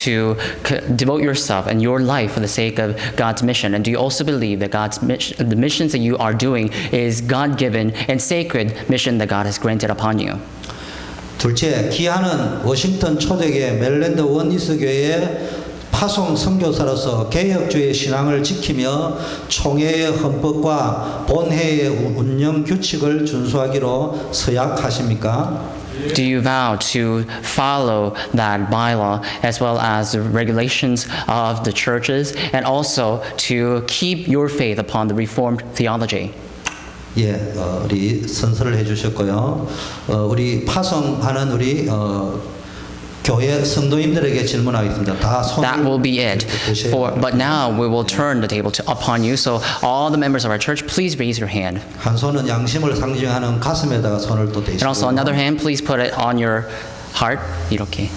to devote yourself and your life for the sake of God's mission? And do you also believe that the missions that you are doing is God-given and sacred mission that God has granted upon you? 둘째, 기한은 워싱턴 초대교회 메릴랜드 원리스 교회의 파송 선교사로서 개혁주의 신앙을 지키며 총회의 헌법과 본회의 운영 규칙을 준수하기로 서약하십니까? Do you vow to follow that bylaw as well as the regulations of the churches and also to keep your faith upon the Reformed theology? 예, 우리 선서를 해주셨고요. 우리 파송하는 우리 교회 성도님들에게 질문하겠습니다. 다 That will be it. But now we will turn the table upon you. So all the members of our church, please raise your hand. 한 손은 양심을 상징하는 가슴에다가 손을 또 대시고. And also another hand, please put it on your heart. 이렇게.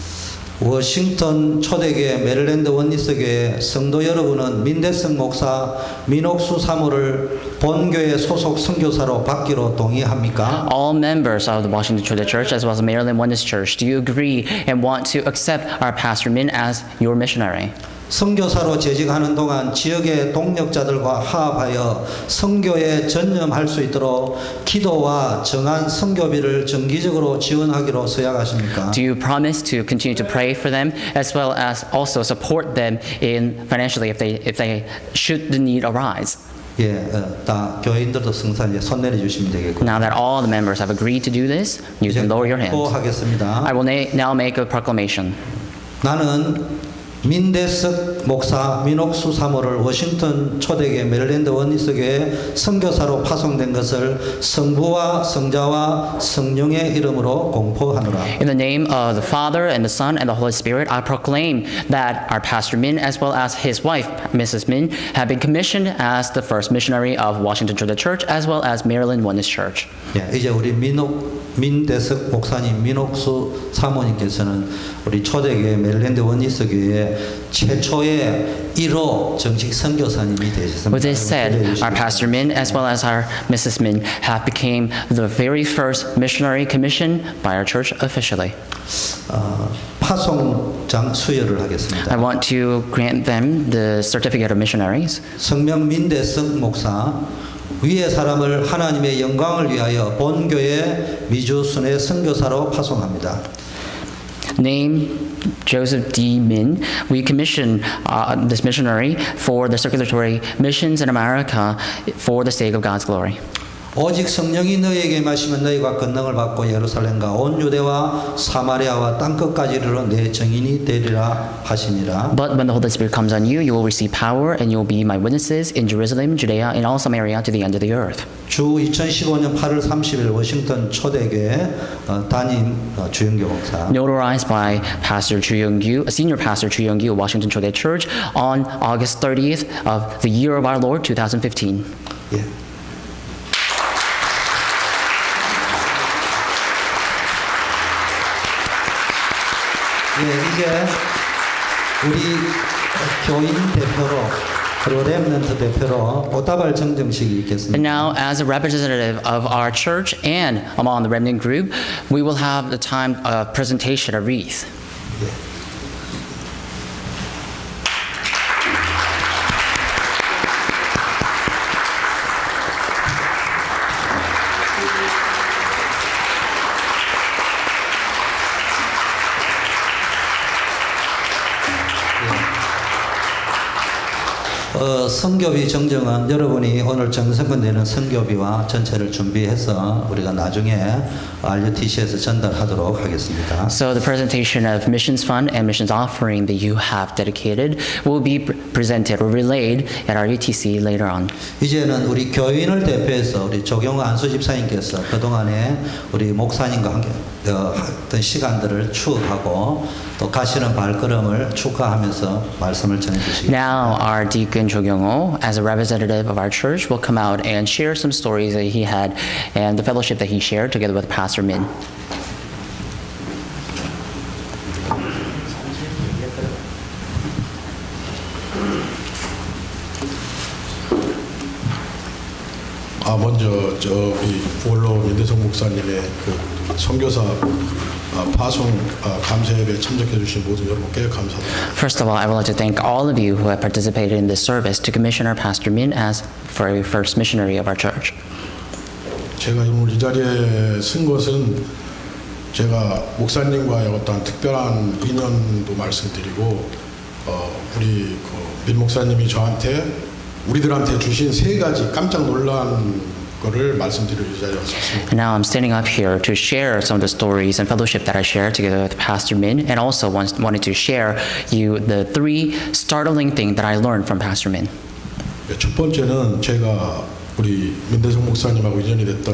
워싱턴 초대교회 메릴랜드 원리스교회 성도 여러분은 민대성 목사 민옥수 사모를 본교회 소속 선교사로 받기로 동의합니까? All members of the Washington Chote Church as well as the Maryland Oneness Church, do you agree and want to accept our Pastor Min as your missionary? 선교사로 재직하는 동안 지역의 동력자들과 화합하여 선교에 전념할 수 있도록 기도와 정한 선교비를 정기적으로 지원하기로 서약하십니까? Do you promise to continue to pray for them as well as also support them in financially if they should the need arise? 예, 다 교인들도 성산 이제 손 내려주시면 되겠고. Now that all the members have agreed to do this, you can lower your hands. 하겠습니다. I will now make a proclamation. 나는 민대석 목사 민옥수 사모를 워싱턴 초대교회 메릴랜드 원리스교회 선교사로 파송된 것을 성부와 성자와 성령의 이름으로 공포하노라. In the name of the Father and the Son and the Holy Spirit, I proclaim that our Pastor Min as well as his wife, Mrs. Min, have been commissioned as the first missionary of Washington Chote Church as well as Maryland Oneness Church. 예, 이제 우리 민대석 목사님, 민옥수 사모님께서는 우리 초대교회 메릴랜드 원리스교회 최초의 1호 정식 선교사님이 되셨습니다. With this said, our Pastor Min as well as our Mrs. Min have became the very first missionary commissioned by our church officially. 파송장 수여를 하겠습니다. I want to grant them the certificate of missionaries. 성명 민대석 목사 위의 사람을 하나님의 영광을 위하여 본교회 미주 순회 선교사로 파송합니다. Name Joseph D. Min. We commissioned this missionary for the circulatory missions in America for the sake of God's glory. 오직 성령이 너희에게 임하시면 너희가 권능을 받고 예루살렘과 온 유대와 사마리아와 땅끝까지 이르러 내 증인이 되리라 하시니라. But when the Holy Spirit comes on you, you will receive power and you will be my witnesses in Jerusalem, Judea, and all Samaria to the end of the earth. 주 2015년 8월 30일 워싱턴 초대교회 담임 주영규 목사. Notarized by Pastor Chu Young-gyu, Senior Pastor Chu Young-gyu of Washington Chote Church on August 30th of the year of our Lord 2015. 예. 예, 이제 우리 교인 대표로 그리고 렘넌트 대표로 오다발 정정식이 있겠습니다. And now, as a representative of our church and among the remnant group, we will have the time of presentation of wreath. 선교비 정정은 여러분이 오늘 정성근되는 선교비와 전체를 준비해서 우리가 나중에 RUTC에서 전달하도록 하겠습니다. So the presentation of missions fund and missions offering that you have dedicated will be presented or relayed at RUTC later on. 이제는 우리 교인을 대표해서 우리 조경호 안수 집사님께서 그동안에 우리 목사님과 함께 어떤 시간들을 추억하고 또 가시는 발걸음을 축하하면서 말씀을 전해주시겠습니다. Now our deacon Cho Kyung-ho, as a representative of our church, will come out and share some stories that he had and the fellowship that he shared together with Pastor Min. 먼저 우리 원로 민대성 목사님의 그 선교사 파송 감사 예배에 참석해 주신 모든 여러분께 감사드립니다. First of all, I would like to thank all of you who have participated in this service to commission our Pastor Min as very first missionary of our church. 제가 오늘 이 자리에 쓴 것은 제가 목사님과의 어떤 특별한 인연도 말씀드리고 우리 민 목사님이 저한테 우리들한테 주신 세 가지 깜짝 놀란 거를 말씀드릴 이 자리에 왔습니다. And now I'm standing up here to share some of the stories and fellowship that I shared together with Pastor Min, and also wanted to share you the 3 startling things that I learned from Pastor Min. 첫 번째는 제가 우리 민대성 목사님하고 인연이 됐던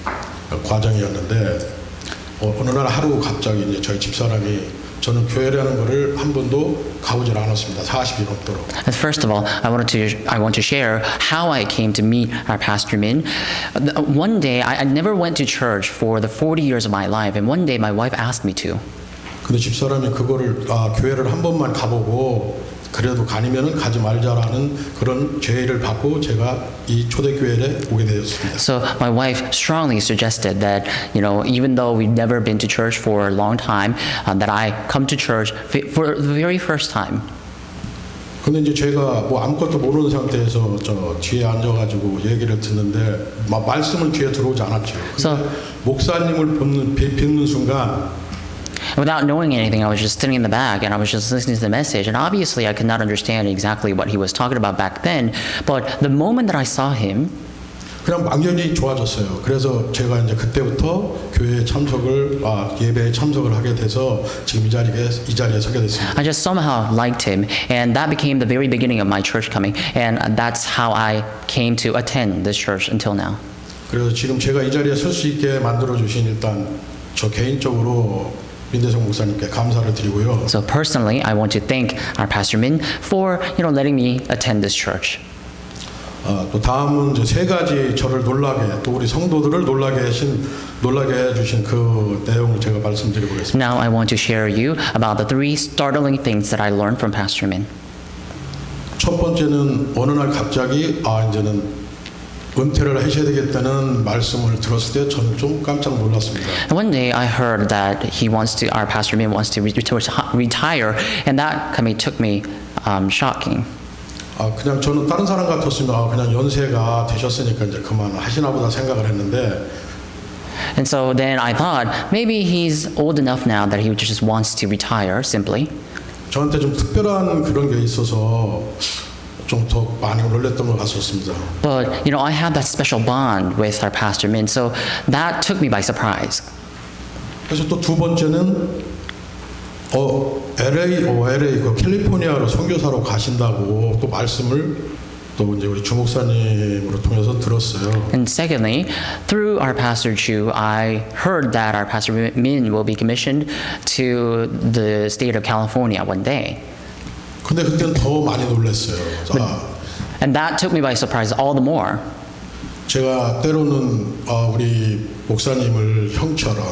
과정이었는데 어느 날 하루 갑자기 이제 저희 집사람이 저는 교회라는 거를 한 번도 가보질 않았습니다. 40이 넘도록. And first of all, I want to share how I came to meet our Pastor Min. One day, I never went to church for the 40 years of my life, and one day my wife asked me to. 근데 집사람이 그거를 교회를 한 번만 가보고 그래도 가니면은 가지 말자라는 그런 제의를 받고 제가 이 초대교회에 오게 되었습니다. So my wife strongly suggested that, even though we've never been to church for a long time, that I come to church for the very first time. 근데 이제 제가 뭐 아무것도 모르는 상태에서 저 뒤에 앉아가지고 얘기를 듣는데 말씀은 귀에 들어오지 않았죠. 근데 목사님을 뵙는 순간. Without knowing anything, I was just sitting in the back and I was just listening to the message. And obviously, I could not understand exactly what he was talking about back then. But the moment that I saw him, 그냥 막연히 좋아졌어요. 그래서 제가 이제 그때부터 교회에 예배에 참석을 하게 돼서 지금 이 자리에 서게 됐습니다. I just somehow liked him, and that became the very beginning of my church coming. And that's how I came to attend this church until now. 그래서 지금 제가 이 자리에 설 수 있게 만들어 주신 일단 저 개인적으로 민대성 목사님께 감사를 드리고요. So personally, I want to thank our Pastor Min for letting me attend this church. 또 다음은 이제 세 가지 저를 놀라게 또 우리 성도들을 놀라게 해주신 그 내용을 제가 말씀드리겠습니다. Now I want to share you about the 3 startling things that I learned from Pastor Min. 첫 번째는 어느 날 갑자기 이제는 은퇴를 하셔야 되겠다는 말씀을 들었을 때 저는 좀 깜짝 놀랐습니다. And one day I heard that our Pastor Min wants to retire, and that took me shocking. 그냥 저는 다른 사람 같았으면 그냥 연세가 되셨으니까 이제 그만 하시나 보다 생각을 했는데. And so then I thought maybe he's old enough now that he just wants to retire simply. 저한테 좀 특별한 그런 게 있어서 좀 더 많이 놀랐던 것 같았습니다. But I have that special bond with our Pastor Min, so that took me by surprise. 그래서 또 두 번째는 LA 그 캘리포니아로 선교사로 가신다고 또 말씀을 또 이제 우리 주목사님으로 통해서 들었어요. And secondly, through our Pastor Chu, I heard that our Pastor Min will be commissioned to the state of California one day. 근데 그때는 더 많이 놀랐어요. And that took me by surprise all the more. 제가 때로는 우리 목사님을 형처럼.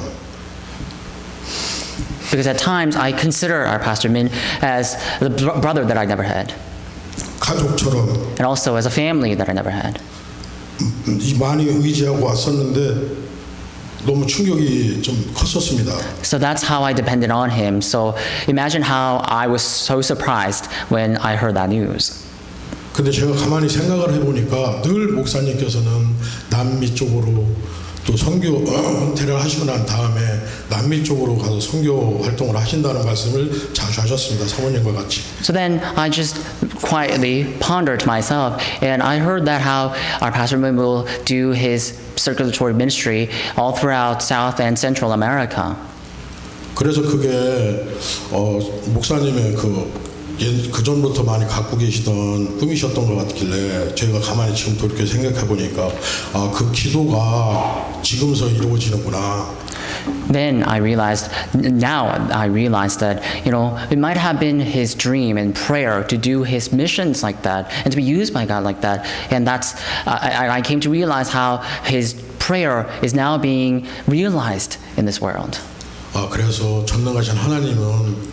Because at times I consider our Pastor Min as the brother that I never had. 가족처럼. And also as a family that I never had. 많이 의지하고 왔었는데 너무 충격이 좀 컸었습니다. So that's how I depended on him. So imagine how I was so surprised when I heard that news. 근데 제가 가만히 생각을 해보니까 늘 목사님께서는 남미 쪽으로 또 선교 은퇴를 하시고 난 다음에 남미 쪽으로 가서 선교 활동을 하신다는 말씀을 자주 하셨습니다. 사모님과 같이. So then I just quietly pondered myself, and I heard that how our Pastor Min will do his circulatory ministry all throughout South and Central America. 그래서 그게 목사님의 그 전부터 많이 갖고 계시던 꿈이셨던 것 같길래 저희가 가만히 지금 돌이켜 생각해 보니까 그 기도가 지금서 이루어지는구나. Then I realized that, it might have been his dream and prayer to do his missions like that and to be used by God like that. And I came to realize how his prayer is now being realized in this world. 그래서 전능하신 하나님은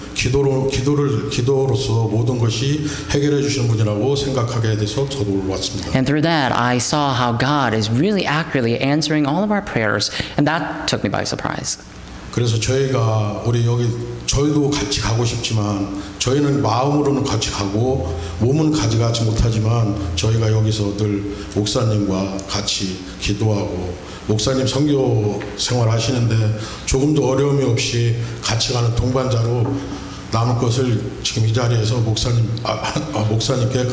기도로서 모든 것이 해결해 주시는 분이라고 생각하게 돼서 저도 올라왔습니다. And through that, I saw how God is really accurately answering all of our prayers, and that took me by surprise. 그래서 저희가 우리 여기 저희도 같이 가고 싶지만 저희는 마음으로는 같이 가고 몸은 가져가지 못하지만 저희가 여기서 늘 목사님과 같이 기도하고 목사님 선교 생활 하시는데 조금도 어려움이 없이 같이 가는 동반자로 남을 것을 지금 이 자리에서 목사님께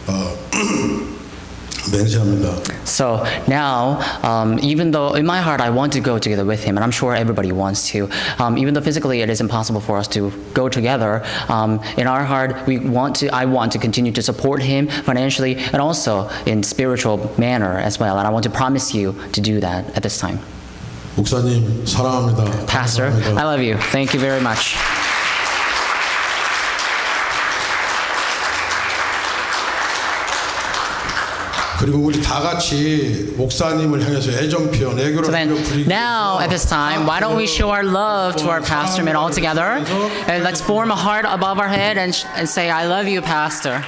맹세합니다. So now, even though in my heart I want to go together with him, and I'm sure everybody wants to, even though physically it is impossible for us to go together, in our heart I want to continue to support him financially and also in spiritual manner as well. And I want to promise you to do that at this time. 목사님 사랑합니다. Pastor, 감사합니다. I love you. Thank you very much. 그리고 우리 다 같이 목사님을 향해서 애정 표현, 애교를 So then, 부리기 now at this time, why don't we show our love to our pastor men all together? And let's form a heart above our head and say, I love you, Pastor.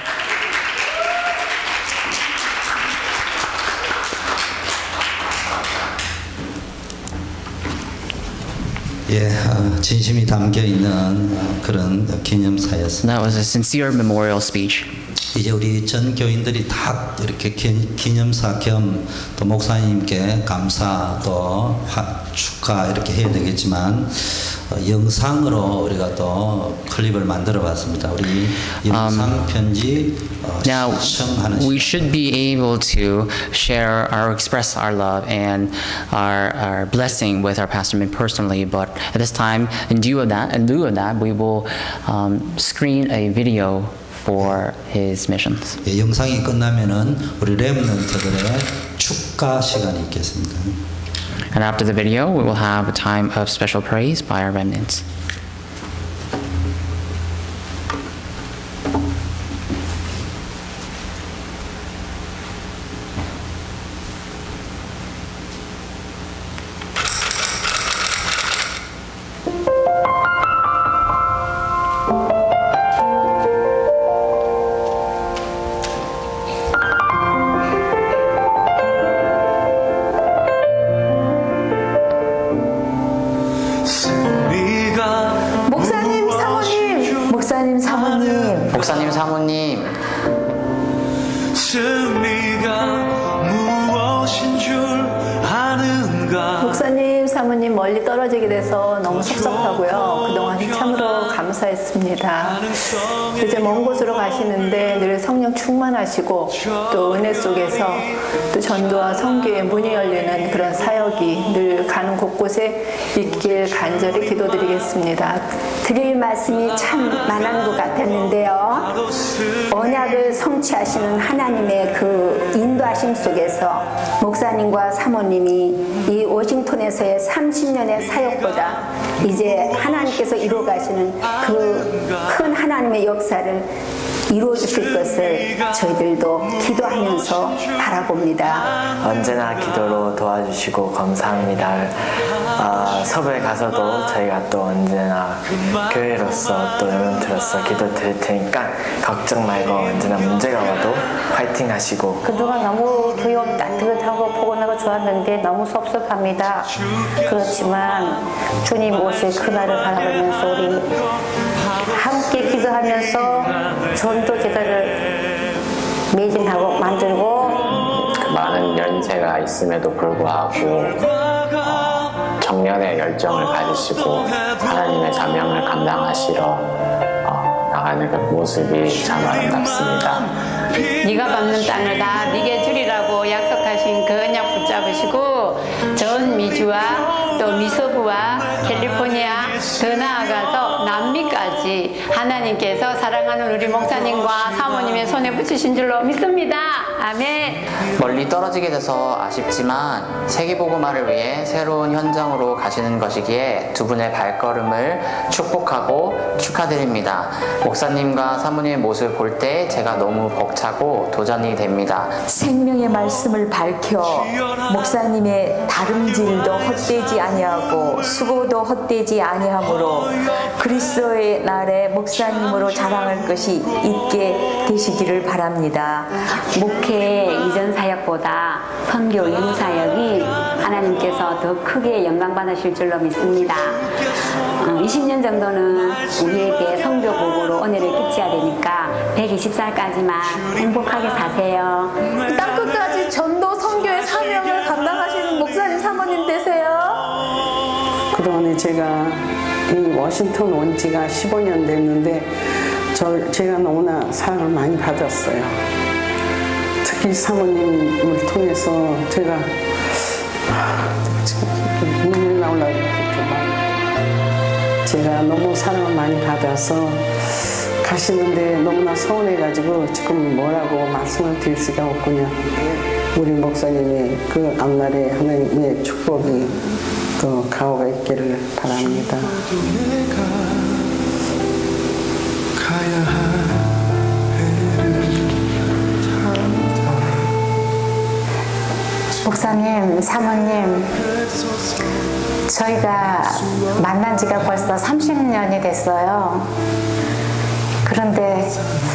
예, 진심이 담겨 있는 그런 기념사였습니다. That was a sincere memorial speech. 이제 우리 전 교인들이 다 이렇게 기념사 겸 또 목사님께 감사 또 축하 이렇게 해야 되겠지만 영상으로 우리가 또 클립을 만들어 봤습니다. 우리 영상 편지 Now 시청하는 we should be able to share express our love and our blessing with our pastor men personally. But at this time, in lieu of that, we will screen a video for his missions. 예, 영상이 끝나면은 우리 렘넌트들의 축가 시간이 있겠습니다. And after the video, we will have a time of special praise by our remnants. 목사님, 사모님. 승리가 무엇인 줄 아는가? 목사님, 사모님 멀리 떨어지게 돼서 너무 섭섭하고요. 그동안 참으로 감사했습니다. 이제 먼 곳으로 가시는데 늘 성령 충만하시고 또 은혜 속에서 또 전도와 선교의 문이 열리는 그런 사역이 늘 가는 곳곳에 있길 간절히 기도드리겠습니다. 드릴 말씀이 참 많은 것 같았는데요. 언약을 성취하시는 하나님의 그 인도하심 속에서 목사님과 사모님이 이 워싱턴에서의 30년의 사역보다 이제 하나님께서 이루어가시는 그 큰 하나님의 역사를 이루어 주실 것을 저희들도 기도하면서 바라봅니다. 언제나 기도로 도와주시고 감사합니다. 섭외 가서도 저희가 또 언제나 교회로서 또 렘넌트로서 기도 드릴 테니까 걱정 말고 언제나 문제가 와도 파이팅 하시고. 그동안 너무 교회 따뜻하고 포근하고 좋았는데 너무 섭섭합니다. 그렇지만 주님 오실 그날을 바라보면서 우리 함께 기도하면서 전도 제자를 매진하고 만들고. 많은 연세가 있음에도 불구하고 청년의 열정을 가지시고 하나님의 사명을 감당하시러 나가는 그 모습이 참 아름답습니다. 네가 밟는 땅을 다 네게 주리라고 약속하신 그 언약 붙잡으시고 전 미주와 또 미서부와 캘리포니아 더 나아가서 남미까지 하나님께서 사랑하는 우리 목사님과 사모님의 손에 붙이신 줄로 믿습니다. 아멘. 멀리 떨어지게 돼서 아쉽지만 세계복음화를 위해 새로운 현장으로 가시는 것이기에 두 분의 발걸음을 축복하고 축하드립니다. 목사님과 사모님의 모습을 볼 때 제가 너무 벅차고 도전이 됩니다. 생명의 말씀을 밝혀 목사님의 다름질도 헛되지 아니하고 수고도 헛되지 아니하므로 그리스도의 날에 목사님 목사님으로 자랑할 것이 있게 되시기를 바랍니다. 목회 이전 사역보다 선교 이후 사역이 하나님께서 더 크게 영광 받으실 줄로 믿습니다. 20년 정도는 우리에게 선교 복으로 은혜를 끼쳐야 되니까 120살까지만 행복하게 사세요. 땅끝까지 전도 선교의 사명을 감당하시는 목사님 사모님 되세요. 그동안에 제가 이 워싱턴 온 지가 15년 됐는데 제가 너무나 사랑을 많이 받았어요. 특히 사모님을 통해서 제가 눈물이 나오려고 제가 너무 사랑을 많이 받아서 가시는데 너무나 서운해가지고 지금 뭐라고 말씀을 드릴 수가 없군요. 우리 목사님의 그 앞날에 하나님의 축복이 또 가오가 있기를 바랍니다. 목사님, 사모님, 저희가 만난 지가 벌써 30년이 됐어요. 그런데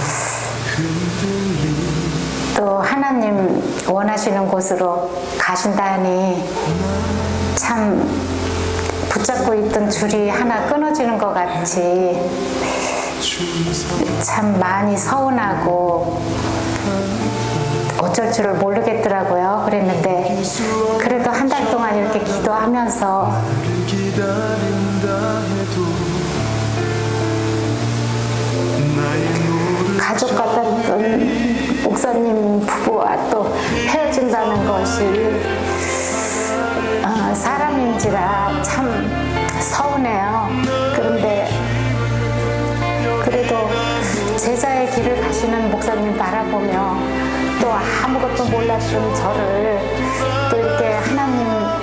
또 하나님 원하시는 곳으로 가신다니 참 붙잡고 있던 줄이 하나 끊어지는 것 같이 참 많이 서운하고 어쩔 줄을 모르겠더라고요. 그랬는데 그래도 한 달 동안 이렇게 기도하면서 가족 같았던 목사님 부부와 또 헤어진다는 것이 사람인지라 참 서운해요. 그런데 그래도 제자의 길을 가시는 목사님 바라보며 또 아무것도 몰랐던 저를 또 이렇게 하나님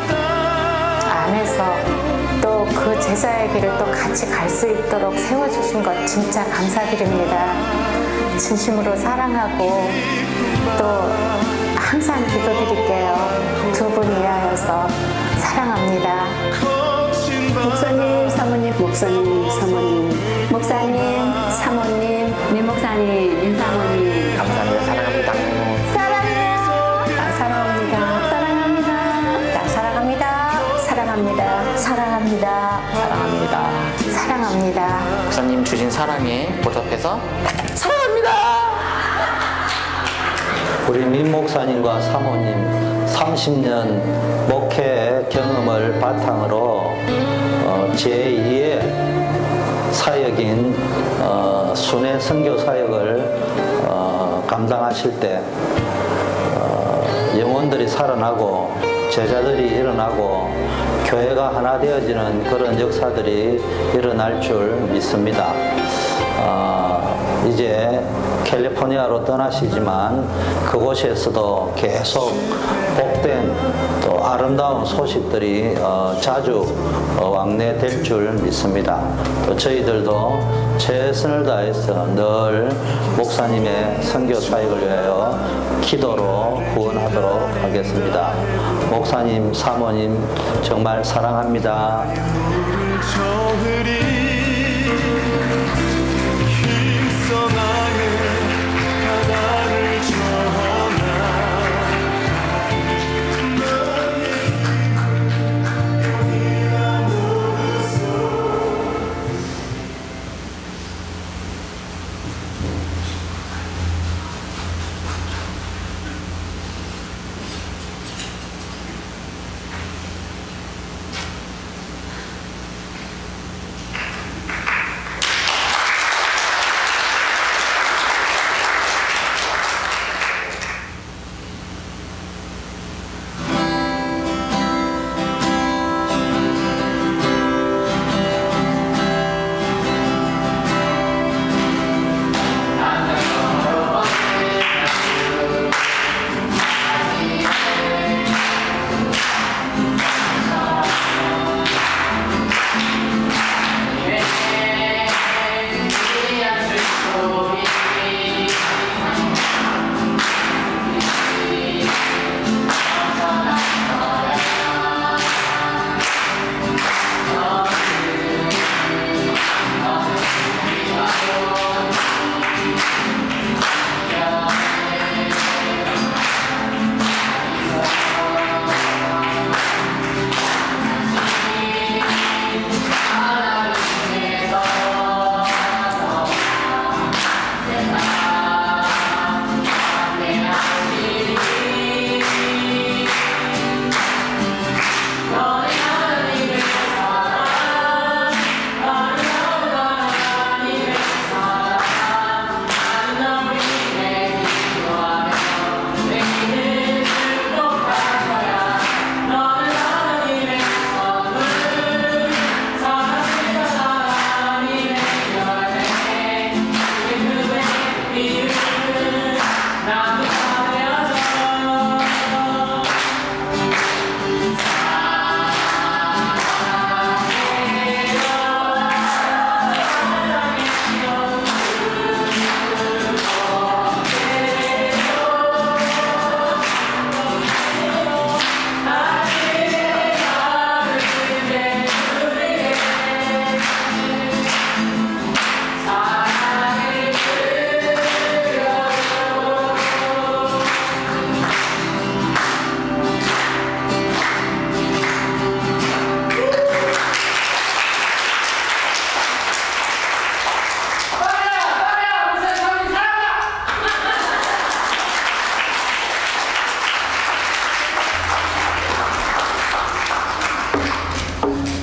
안에서 또 그 제자의 길을 또 같이 갈 수 있도록 세워주신 것 진짜 감사드립니다. 진심으로 사랑하고 또 항상 기도드릴게요. 두 분 위하여서 사랑합니다. 목사님, 사모님, 목사님, 사모님, 목사님, 사모님, 민 목사님, 민 사모님 감사합니다. 사랑합니다. 사랑해요. 사랑합니다. 사랑합니다. 사랑합니다. 사랑합니다. 사랑합니다. 사랑합니다. 목사님 주신 사랑에 보답해서 우리 민 목사님과 사모님 30년 목회 경험을 바탕으로 제2의 사역인 순회 선교 사역을 감당하실 때 영혼들이 살아나고 제자들이 일어나고 교회가 하나 되어지는 그런 역사들이 일어날 줄 믿습니다. 이제 캘리포니아로 떠나시지만 그곳에서도 계속 복된 또 아름다운 소식들이 자주 왕래될 줄 믿습니다. 또 저희들도 최선을 다해서 늘 목사님의 선교 사역을 위하여 기도로 후원하도록 하겠습니다. 목사님, 사모님 정말 사랑합니다.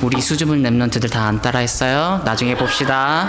우리 수줍은 랩런트들 다 안 따라했어요. 나중에 봅시다.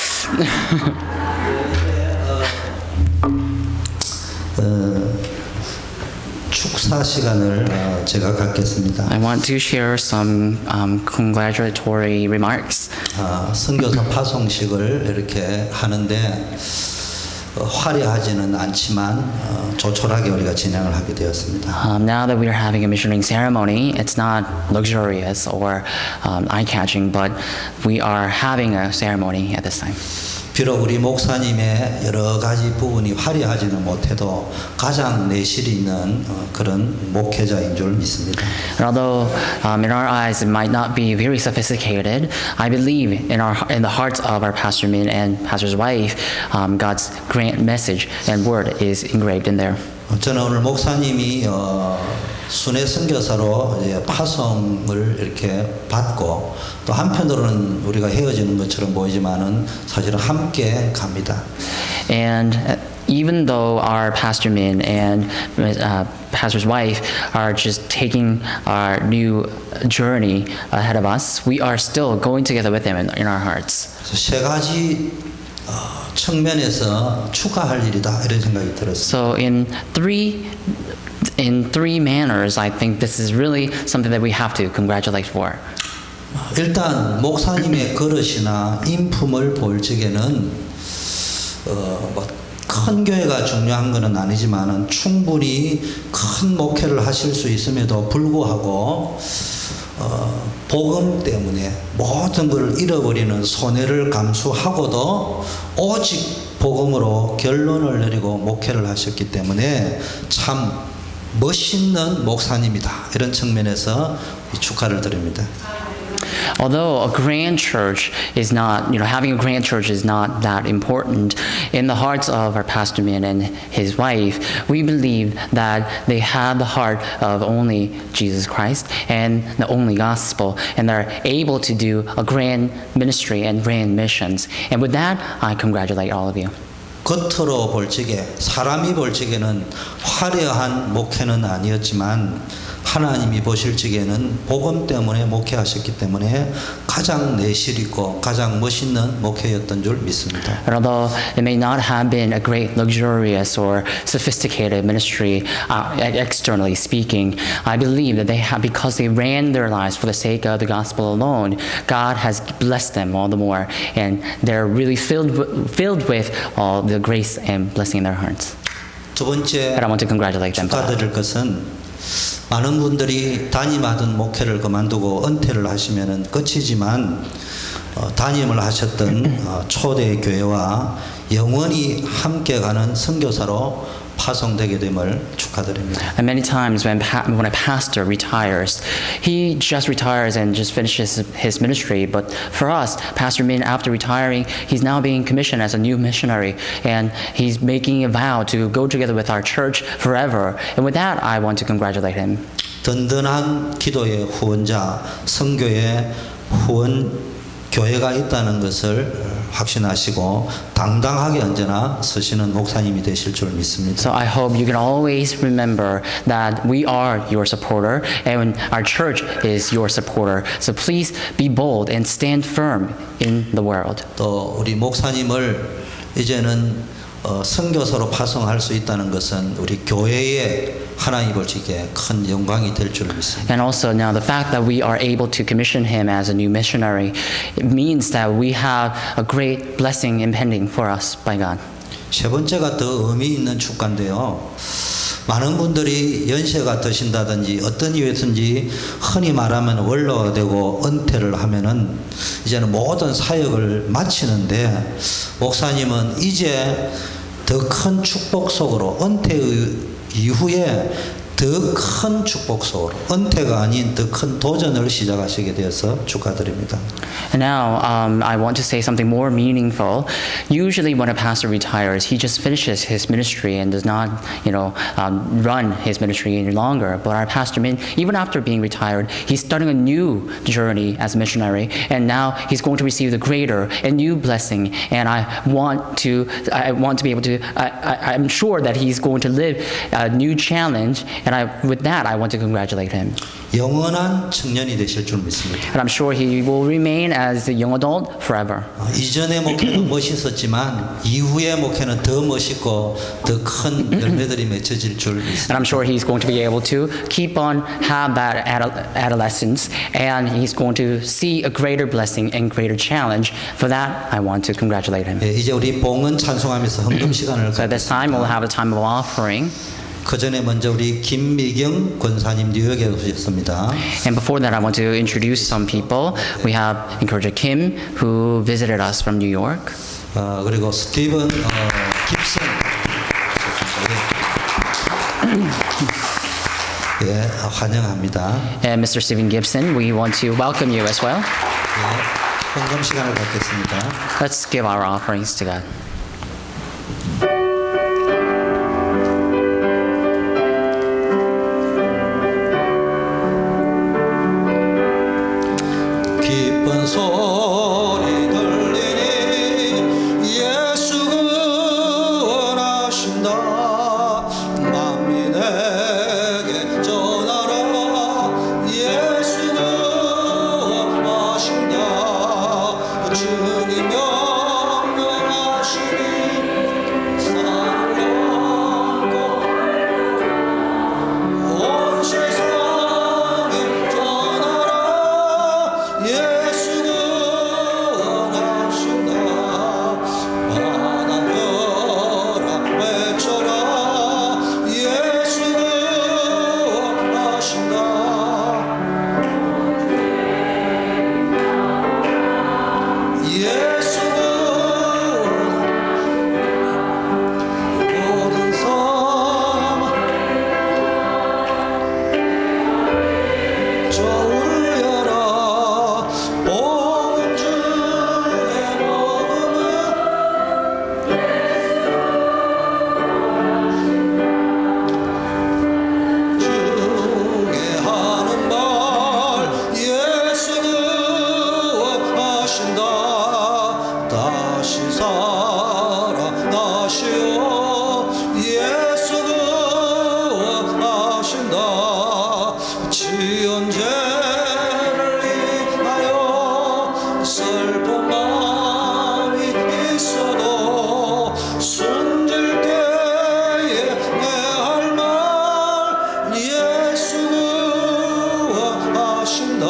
축사 시간을 제가 갖겠습니다. I want to share some congratulatory remarks. 선교사 파송식을 이렇게 하는데 화려하지는 않지만 조촐하게 우리가 진행을 하게 되었습니다. Now that we are having a missionary ceremony, it's not luxurious or eye-catching, but we are having a ceremony at this time. 비록 우리 목사님의 여러 가지 부분이 화려하지는 못해도 가장 내실 있는 그런 목회자인 줄 믿습니다. And although in our eyes it might not be very sophisticated, I believe in the hearts of our Pastor Min and Pastor's wife, God's grand message and word is engraved in there. 저는 오늘 목사님이 순회 선교사로 파송을 이렇게 받고 또 한편으로는 우리가 헤어지는 것처럼 보이지만은 사실은 함께 갑니다. And even though our Pastor Min and Pastor's wife are just taking our new journey ahead of us, we are still going together with them in our hearts. 세 가지 측면에서 축하할 일이다 이런 생각이 들었어요. So in three manners, I think this is really something that we have to congratulate for. 일단 목사님의 그릇이나 인품을 볼 적에는 큰 교회가 중요한 것은 아니지만은 충분히 큰 목회를 하실 수 있음에도 불구하고 복음 때문에 모든 것을 잃어버리는 손해를 감수하고도 오직 복음으로 결론을 내리고 목회를 하셨기 때문에 참 멋있는 목사님이다 이런 측면에서 축하를 드립니다. Although a grand church is not, having a grand church is not that important, in the hearts of our Pastor Min and his wife, we believe that they have the heart of only Jesus Christ and the only gospel, and they're able to do a grand ministry and grand missions. And with that, I congratulate all of you. 겉으로 볼 적에 사람이 볼 적에는 화려한 목회는 아니었지만 하나님이 보실 적에는 복음 때문에 목회하셨기 때문에 가장 내실 있고 가장 멋있는 목회였던 줄 믿습니다. And although it may not have been a great luxurious or sophisticated ministry externally speaking, I believe that because they ran their lives for the sake of the gospel alone, God has blessed them all the more, and they're really filled with all the grace and blessing in their hearts. 두 번째 And I want to congratulate them. 축하드릴 것은 많은 분들이 담임하던 목회를 그만두고 은퇴를 하시면은 끝이지만 담임을 하셨던 초대 교회와 영원히 함께 가는 선교사로 파송되게 됨을 축하드립니다. And many times when a pastor retires, he just retires and just finishes his ministry. But for us, Pastor Min, after retiring, he's now being commissioned as a new missionary, and he's making a vow to go together with our church forever. And with that, I want to congratulate him. 든든한 기도의 후원자, 선교의 후원 교회가 있다는 것을 확신하시고 당당하게 언제나 서시는 목사님이 되실 줄 믿습니다. So I hope you can always remember that we are your supporter and our church is your supporter. So please be bold and stand firm in the world. 또 우리 목사님을 이제는 선교사로 파송할 수 있다는 것은 우리 교회의 하나님 보시기에 큰 영광이 될 줄 믿습니다. And also now the fact that we are able to commission him as a new missionary, it means that we have a great blessing impending for us by God. 세 번째가 더 의미 있는 축가인데요. 많은 분들이 연세가 드신다든지 어떤 이유에든지 흔히 말하면 원로가 되고 은퇴를 하면은 이제는 모든 사역을 마치는데 목사님은 이제 더 큰 축복 속으로 은퇴 이후에 더 큰 축복 속으로 은퇴가 아닌 더 큰 도전을 시작하시게 되어서 축하드립니다. And now I want to say something more meaningful. Usually when a pastor retires, he just finishes his ministry and does not, run his ministry any longer. But our Pastor Min, even after being retired, he's starting a new journey as a missionary, and now he's going to receive the greater and new blessing. And I want to be able to. I'm sure that he's going to live a new challenge And with that, I want to congratulate him. 영원한 청년이 되실 줄 믿습니다. And I'm sure he will remain as a young adult forever. 이전의 목회는 멋있었지만 이후의 목회는 더 멋있고 더 큰 열매들이 맺혀질 줄 믿습니다. And I'm sure he's going to be able to keep on have that adolescence, and he's going to see a greater blessing and greater challenge. For that, I want to congratulate him. 예, 이제 우리 봉헌 찬송하면서 헌금 시간을 So at this time, we'll have a time of offering. 그 전에 먼저 우리 김미경 권사님 뉴욕에 오셨습니다. And before that, I want to introduce some people. We have Encourager Kim, who visited us from New York. 그리고 스티븐 깁슨. 예, 환영합니다. And Mr. Stephen Gibson, we want to welcome you as well. 예, 헌금 시간을 갖겠습니다. Let's give our offerings to God. 기쁜 소리 들리니 예수 구원하신다. 만민에게 전하라. 예수 구원하신다. 주님 명령하시니 사랑하고 온 세상에 전하라. 예수 구원하신다. 바다들아 외쳐라. 예수 구원하신다. 예수 모든 삶 저 울려라. 복음 중에 복음은 주게 하는 말. 예수 구원하신다. 다시 살아나시오. 예수 구원하신다. 지연죄를 인하여 슬픈 마음이 있어도 숨질 때에 내 할 말. 예수 구원하신다.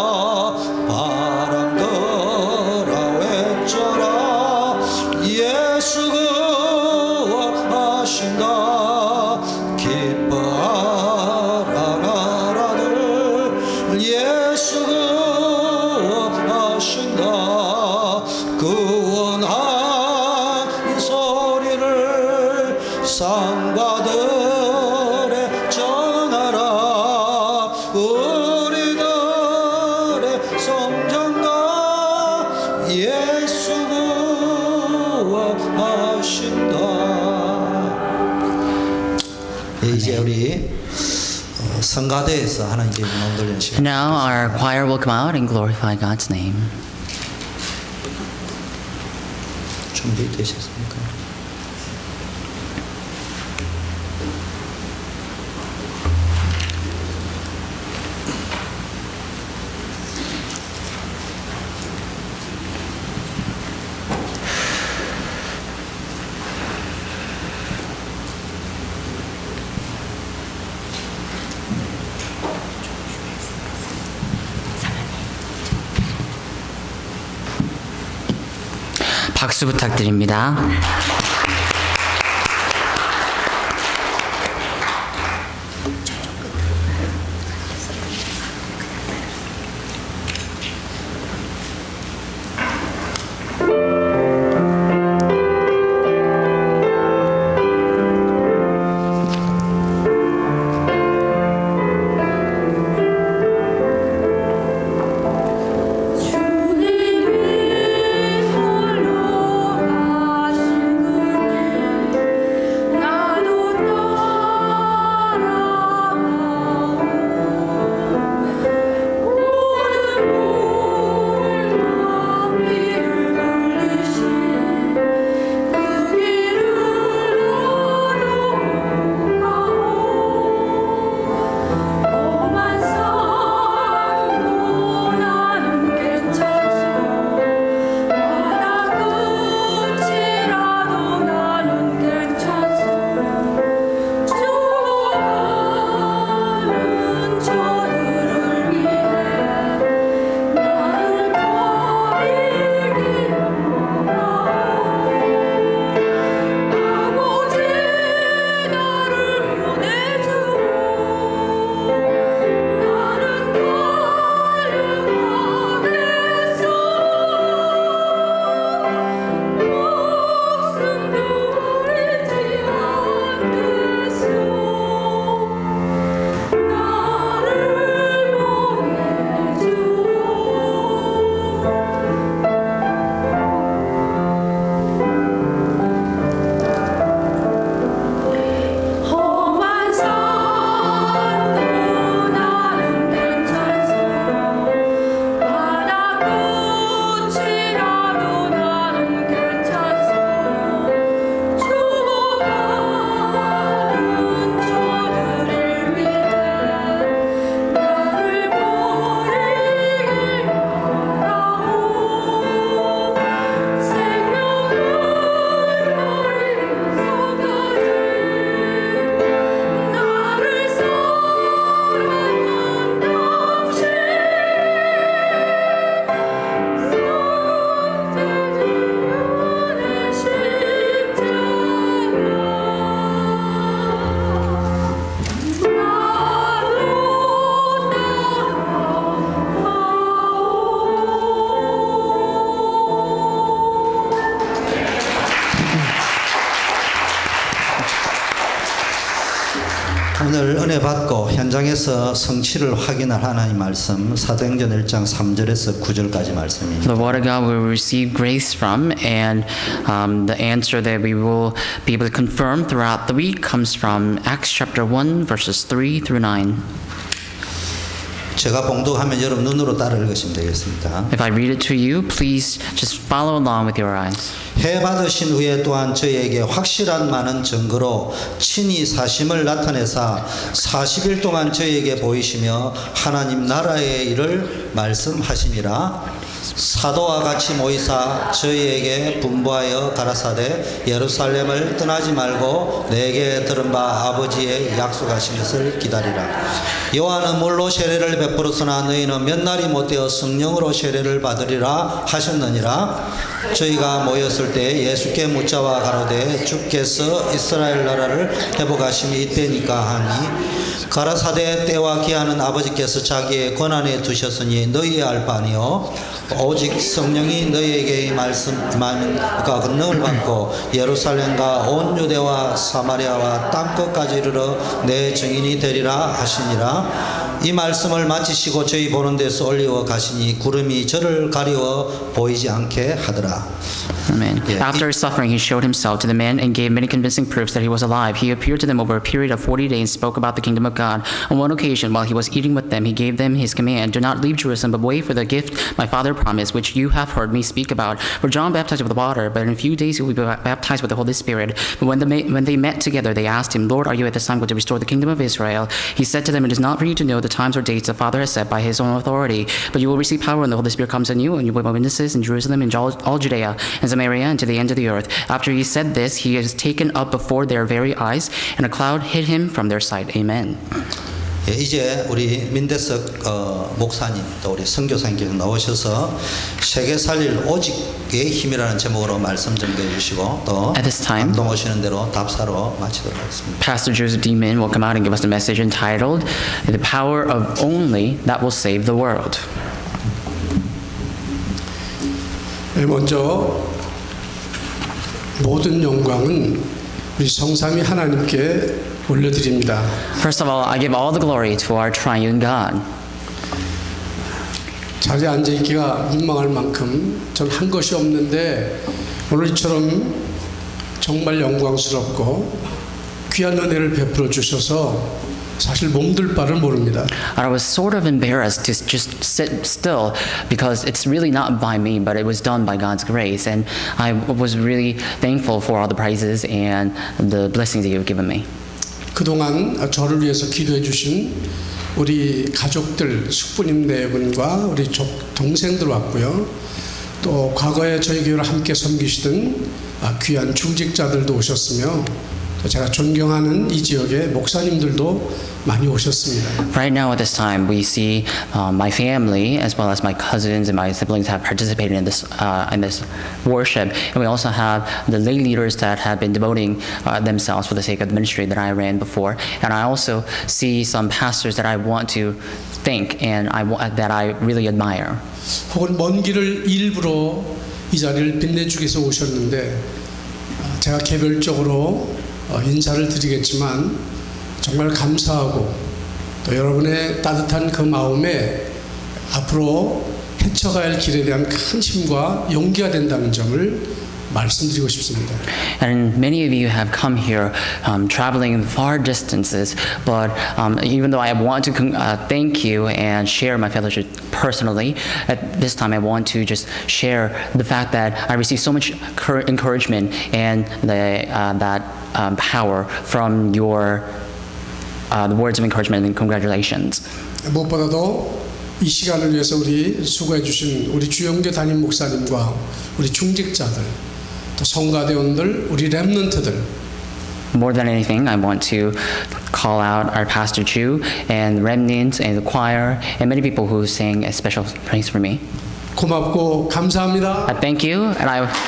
바람들아 외쳐라. 예수 구원하신다. 기뻐하라 나라들. 예수 구원하신다. 구원한 소리를 상바들에 전하라. 우리들의 성장가. 예수 구원하신다. 예, 이제 우리 성가대에서 하나님께 영광 돌리는 시간. Now our choir will come out and glorify God's name. 준비되셨습니까? 박수 부탁드립니다. 주님이 홀로 하신 오늘 은혜 받고 현장에서 성취를 확인할 하나님 말씀 사도행전 1장 3절에서 9절까지 말씀입니다. The word of God we will receive grace from, and the answer that we will be able to confirm throughout the week comes from Acts chapter 1 verses 3 through 9. 제가 봉독하면 여러분 눈으로 따라 읽으시면 되겠습니다. If I read it to you, please just follow along with your eyes. 해 받으신 후에 또한 저희에게 확실한 많은 증거로 친히 사심을 나타내사 40일 동안 저희에게 보이시며 하나님 나라의 일을 말씀하시니라. 사도와 같이 모이사 저희에게 분부하여 가라사대 예루살렘을 떠나지 말고 내게 들은 바 아버지의 약속하신 것을 기다리라. 요한은 물로 세례를 베풀었으나 너희는 몇 날이 못되어 성령으로 세례를 받으리라 하셨느니라. 저희가 모였을 때 예수께 묻자와 가로되 주께서 이스라엘 나라를 회복하심이 이때니까 하니 가라사대 때와 기한은 아버지께서 자기의 권한에 두셨으니 너희의 알 바 아니요 오직 성령이 너희에게 말씀만 권능을 받고 예루살렘과 온 유대와 사마리아와 땅끝까지 이르러 내 증인이 되리라 하시니라. 이 말씀을 마치시고 저희 보는 데서 올리어 가시니 구름이 저를 가리워 보이지 않게 하더라. Amen. After his suffering, he showed himself to the men and gave many convincing proofs that he was alive. He appeared to them over a period of 40 days and spoke about the kingdom of God. On one occasion, while he was eating with them, he gave them his command, "Do not leave Jerusalem, but wait for the gift my Father promised, which you have heard me speak about. For John baptized with water, but in a few days you will be baptized with the Holy Spirit." But when they met together, they asked him, "Lord, are you at this time going to restore the kingdom of Israel?" He said to them, "It is not for you to know the times or dates the Father has set by his own authority, but you will receive power when the Holy Spirit comes on you, and you will be witnesses in Jerusalem and all Judea and Samaria and to the end of the earth." After he said this, he is taken up before their very eyes, and a cloud hid him from their sight. Amen. 예, 이제 우리 민대석 목사님 또 우리 선교사님께서 나오셔서 세계 살릴 오직의 힘이라는 제목으로 말씀 전개해 주시고 또 감동 오시는 대로 답사로 마치도록 하겠습니다. Pastor Joseph D. Min will come out and give us a message entitled "The Power of Only That Will Save the World." 먼저 모든 영광은 우리 성삼위 하나님께 올려드립니다. First of all, I give all the glory to our triune God. 자리에 앉아있기가 민망할 만큼 전 한 것이 없는데 오늘처럼 정말 영광스럽고 귀한 은혜를 베풀어 주셔서 사실 몸둘 바를 모릅니다. I was sort of embarrassed to just sit still because it's really not by me, but it was done by God's grace, and I was really thankful for all the praises and the blessings that you've given me. 그동안 저를 위해서 기도해 주신 우리 가족들, 숙부님 네 분과 우리 동생들 왔고요. 또 과거에 저희 교회를 함께 섬기시던 귀한 중직자들도 오셨으며 제가 존경하는 이 지역의 목사님들도 많이 오셨습니다. Right now at this time we see my family as well as my cousins and my siblings have participated in this worship, and we also have the lay leaders that have been devoting themselves for the sake of the ministry that I ran before, and I also see some pastors that I want to thank and that I really admire. 혹은 먼 길을 일부러 이 자리를 빛내주기 위해서 오셨는데 제가 개별적으로 인사를 드리겠지만 정말 감사하고 또 여러분의 따뜻한 그 마음에 앞으로 헤쳐가야 할 길에 대한 큰 힘과 용기가 된다는 점을 말씀드리고 싶습니다. And many of you have come here traveling far distances, but even though I want to thank you and share my fellowship personally, at this time I want to just share the fact that I received so much encouragement and that power from your the words of encouragement and congratulations. 무엇보다도 이 시간을 위해서 우리 수고해 주신 우리 주영교 담임 목사님과 우리 중직자들 또 성가대원들 우리 렘넌트들 More than anything, I want to call out our Pastor Chu and remnants and the choir and many people who sang a special praise for me. 고맙고 감사합니다. I thank you, and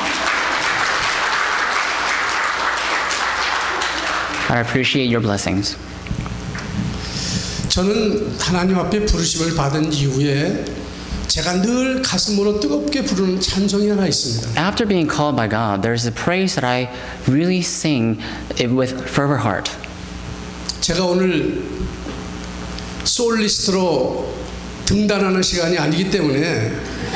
I appreciate your blessings. 저는 하나님 앞에 부르심을 받은 이후에 제가 늘 가슴으로 뜨겁게 부르는 찬송이 하나 있습니다. After being called by God, there's a praise that I really sing with fervor heart. 제가 오늘 솔리스트로 등단하는 시간이 아니기 때문에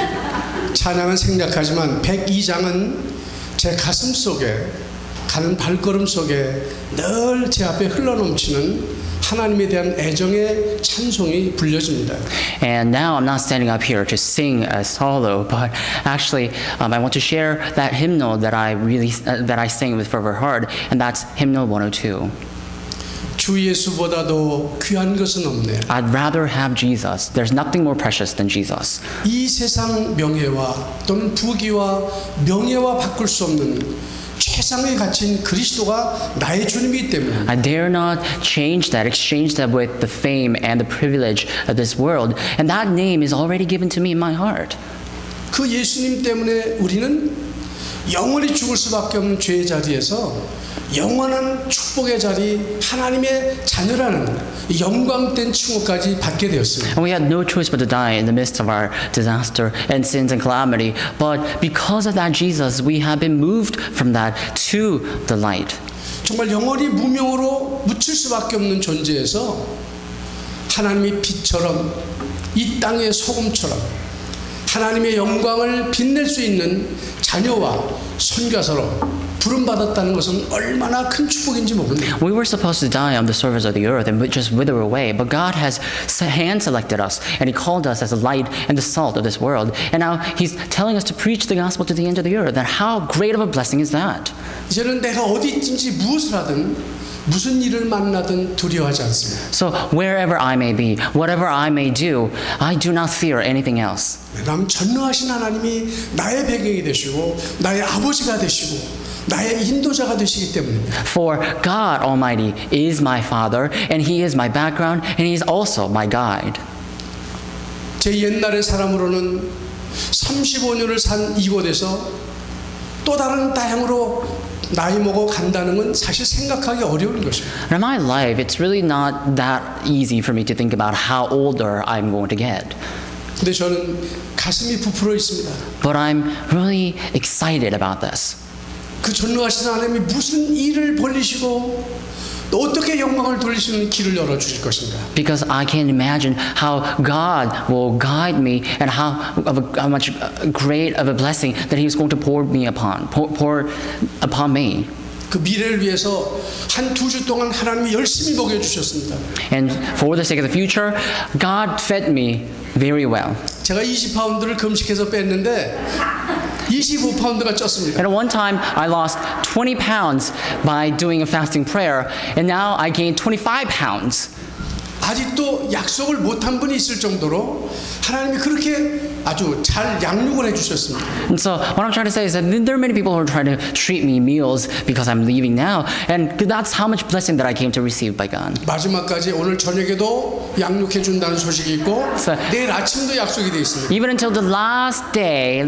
찬양은 생략하지만 102장은 제 가슴 속에 가는 발걸음 속에 늘 제 앞에 흘러넘치는 하나님에 대한 애정의 찬송이 불려집니다. And now I'm not standing up here to sing a solo, but actually I want to share that hymnal that I sing with fervor heart, and that's hymnal 102. 주 예수보다도 귀한 것은 없네. I'd rather have Jesus. There's nothing more precious than Jesus. 이 세상 명예와 또는 부귀와 명예와 바꿀 수 없는 최상의 가치인 그리스도가 나의 주님이기 때문에 I dare not change that, exchange that with the fame and the privilege of this world. And that name is already given to me in my heart. 그 예수님 때문에 우리는 영원히 죽을 수밖에 없는 죄의 자리에서 영원한 축복의 자리, 하나님의 자녀라는 영광된 칭호까지 받게 되었습니다. And we had no choice but to die in the midst of our disaster and sins and calamity. But because of that Jesus, we have been moved from that to the light. 정말 영원히 무명으로 묻힐 수밖에 없는 존재에서 하나님의 빛처럼 이 땅의 소금처럼 하나님의 영광을 빛낼 수 있는 자녀와 선교사로 부름받았다는 것은 얼마나 큰 축복인지 모릅니다. We were supposed to die on the surface of the earth and just wither away, but God has hand-selected us, and He called us as the light and the salt of this world. And now He's telling us to preach the gospel to the end of the earth. And how great of a blessing is that? 이제는 내가 어디 있든지 무엇을 하든 무슨 일을 만나든 두려워하지 않습니다. So wherever I may be, whatever I may do, I do not fear anything else. 남 전능하신 하나님이 나의 배경이 되시고 나의 아버지가 되시고 나의 인도자가 되시기 때문입니다. For God Almighty is my Father, and He is my background, and He is also my guide. 제 옛날의 사람으로는 35년을 산 이곳에서 또 다른 땅으로 나이 먹어 간다는 건 사실 생각하기 어려운 것입니다. In my life, it's really not that easy for me to think about how older I'm going to get. 근데 저는 가슴이 부풀어 있습니다. But I'm really excited about this. 그 전능하신 하나님이 무슨 일을 벌리시고 또 어떻게 영광을 돌리시는 길을 열어주실 것인가. Because I can imagine how God will guide me and how much great of a blessing that He is going to pour upon me. 그 미래를 위해서 한 2주 동안 하나님이 열심히 먹여주셨습니다. And for the sake of the future, God fed me very well. 제가 20파운드를 금식해서 뺐는데 25파운드가 쪘습니다. And at one time, I lost 20 pounds by doing a fasting prayer, and now I gained 25 pounds. 아직도 약속을 못한 분이 있을 정도로 하나님이 그렇게 아주 잘 양육을 해주셨습니다. And so what I'm trying to say is that there are many people who are trying to treat me meals because I'm leaving now, and that's how much blessing that I came to receive by God. 마지막까지 오늘 저녁에도 양육해 준다는 소식이 있고 내일 아침도 약속이 돼 있습니다. Even until the last day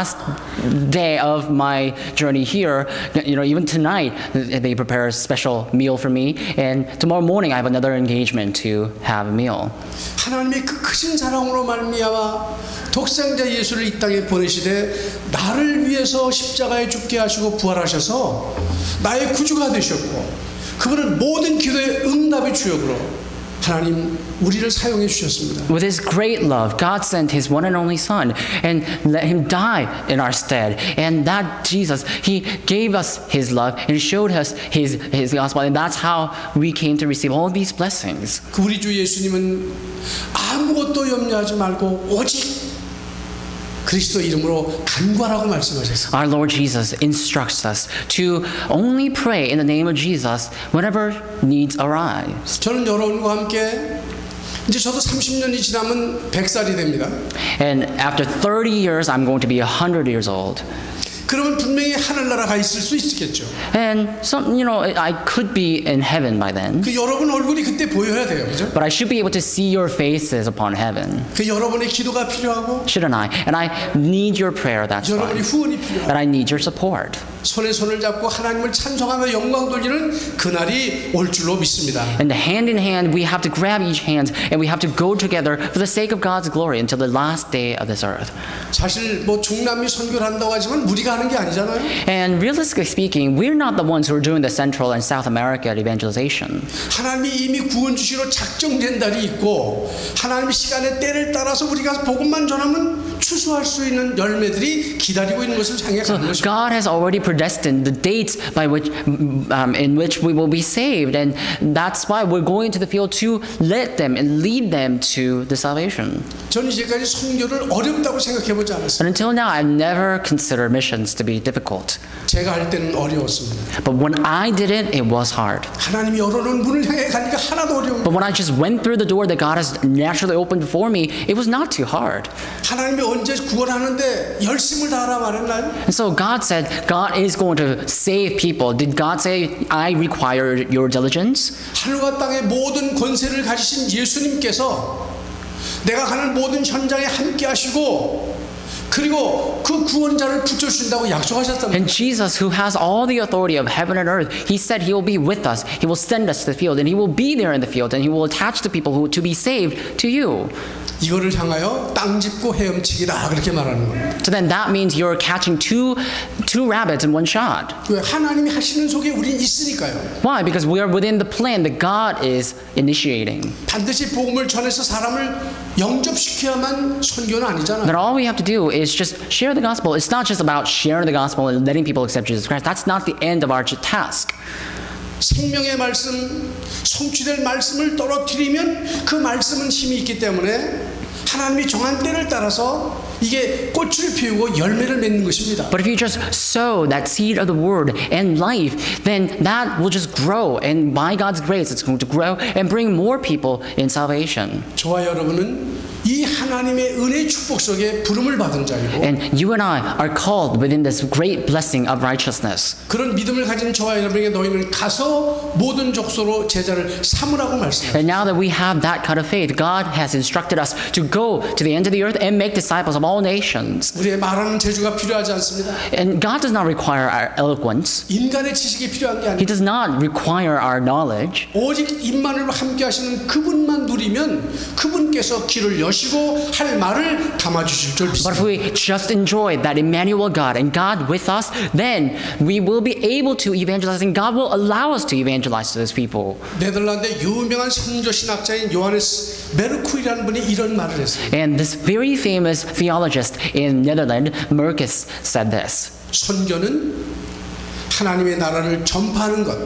of my journey here, even tonight, they prepare a special meal for me, and tomorrow morning I have another engagement to have a meal. 하나님의 그 크신 사랑으로 말미암아 독생자 예수를 이 땅에 보내시되 나를 위해서 십자가에 죽게 하시고 부활하셔서 나의 구주가 되셨고 그분은 모든 기도의 응답의 주역으로 하나님 우리를 사용해 주셨습니다. With His great love, God sent His one and only Son and let Him die in our stead. And that Jesus, He gave us His love and showed us His gospel, and that's how we came to receive all these blessings. 그 우리 주 예수님은 아무것도 염려하지 말고 오직 그리스도 이름으로 간구하라고 말씀하셨습니다. Our Lord Jesus instructs us to only pray in the name of Jesus whenever needs arise. 저는 여러분과 함께 이제 저도 30년이 지나면 100살이 됩니다. And after 30 years, I'm going to be 100 years old. 그러면 분명히 하늘나라 가 있을 수 있겠죠. And some, I could be in heaven by then. 그 여러분 얼굴이 그때 보여야 돼요, 그죠? But I should be able to see your faces upon heaven. 그 여러분의 기도가 필요하고. Shouldn't I? And I need your prayer. That's why. 여러분의 후원이 필요하고. And I need your support. 손에 손을 잡고 하나님을 찬송하며 영광 돌리는 그날이 올 줄로 믿습니다. And hand in hand, we have to grab each hand, and we have to go together for the sake of God's glory until the last day of this earth. 사실 뭐 중남미 선교를 한다고 하지만 우리가 하는 하는 게 아니잖아요. And realistically speaking, we're not the ones who are doing the Central and South America evangelization. 하나님이 이미 구원 주시러 작정된 달이 있고 하나님의 시간의 때를 따라서 우리가 복음만 전하면 추수할 수 있는 열매들이 기다리고 있는 것을 향해 가는 것입니다. God has already predestined the dates by which, in which we will be saved, and that's why we're going to the field to let them and lead them to the salvation. 저는 이제까지 선교를 어렵다고 생각해 보지 않았어요. But until now, I've never considered missions to be difficult. 제가 할 때는 어려웠습니다. But when I did it, it was hard. 하나님이 열어놓은 문을 향해 가니까 하나도 어려운. But when I just went through the door that God has naturally opened before me, it was not too hard. 하나님이 언제 구원하는데 열심을 다하라 말했나요? And so God said, God is going to save people. Did God say, I require your diligence? 하늘과 땅의 모든 권세를 가지신 예수님께서 내가 가는 모든 현장에 함께 하시고 그리고 그 구원자를 붙여주신다고 약속하셨답니다. And Jesus, who has all the authority of heaven and earth, he said he will be with us. He will send us to the field, and he will be there in the field, and he will attach the people who to be saved to you. 이거를 향하여 땅 짚고 헤엄치기다 그렇게 말하는 거예요. So then that means you're catching two rabbits in one shot. 왜 하나님이 하시는 속에 우린 있으니까요. Why? Because we are within the plan that God is initiating. 반드시 복음을 전해서 사람을 영접시켜야만 선교는 아니잖아요. But all we have to do is just share the gospel. It's not just about sharing the gospel and letting people accept Jesus Christ. That's not the end of our task. 생명의 말씀, 성취될 말씀을 떨어뜨리면 그 말씀은 힘이 있기 때문에 하나님이 정한 때를 따라서 이게 꽃을 피우고 열매를 맺는 것입니다. But if you just sow that seed of the word and life, then that will just grow, and by God's grace, it's going to grow and bring more people in salvation. 저와 여러분은 이 하나님의 은혜의 축복 속에 부름을 받은 자이고, and you and I are called within this great blessing of righteousness. 그런 믿음을 가진 저와 여러분에게 너희는 가서 모든 족속으로 제자를 삼으라고 말씀합니다. And now that we have that kind of faith, God has instructed us to go to the end of the earth and make disciples of all nations. 우리의 말하는 재주가 필요하지 않습니다. And God does not require our eloquence. 인간의 지식이 필요한 게 아니에요. He does not require our knowledge. 오직 임마누엘과 함께 하시는 그분만 누리면 그분께서 길을 여시고 할 말을 담아 주실 줄 믿습니다. But if we just enjoy that Emmanuel God and God with us, then we will be able to evangelize, and God will allow us to evangelize to those people. 네덜란드의 유명한 선교 신학자인 요하네스 메르쿠이라는 분이 이런 말을 했어요. And this very famous theologist in Netherlands, Merkus, said this. 선교는 하나님의 나라를 전파하는 것,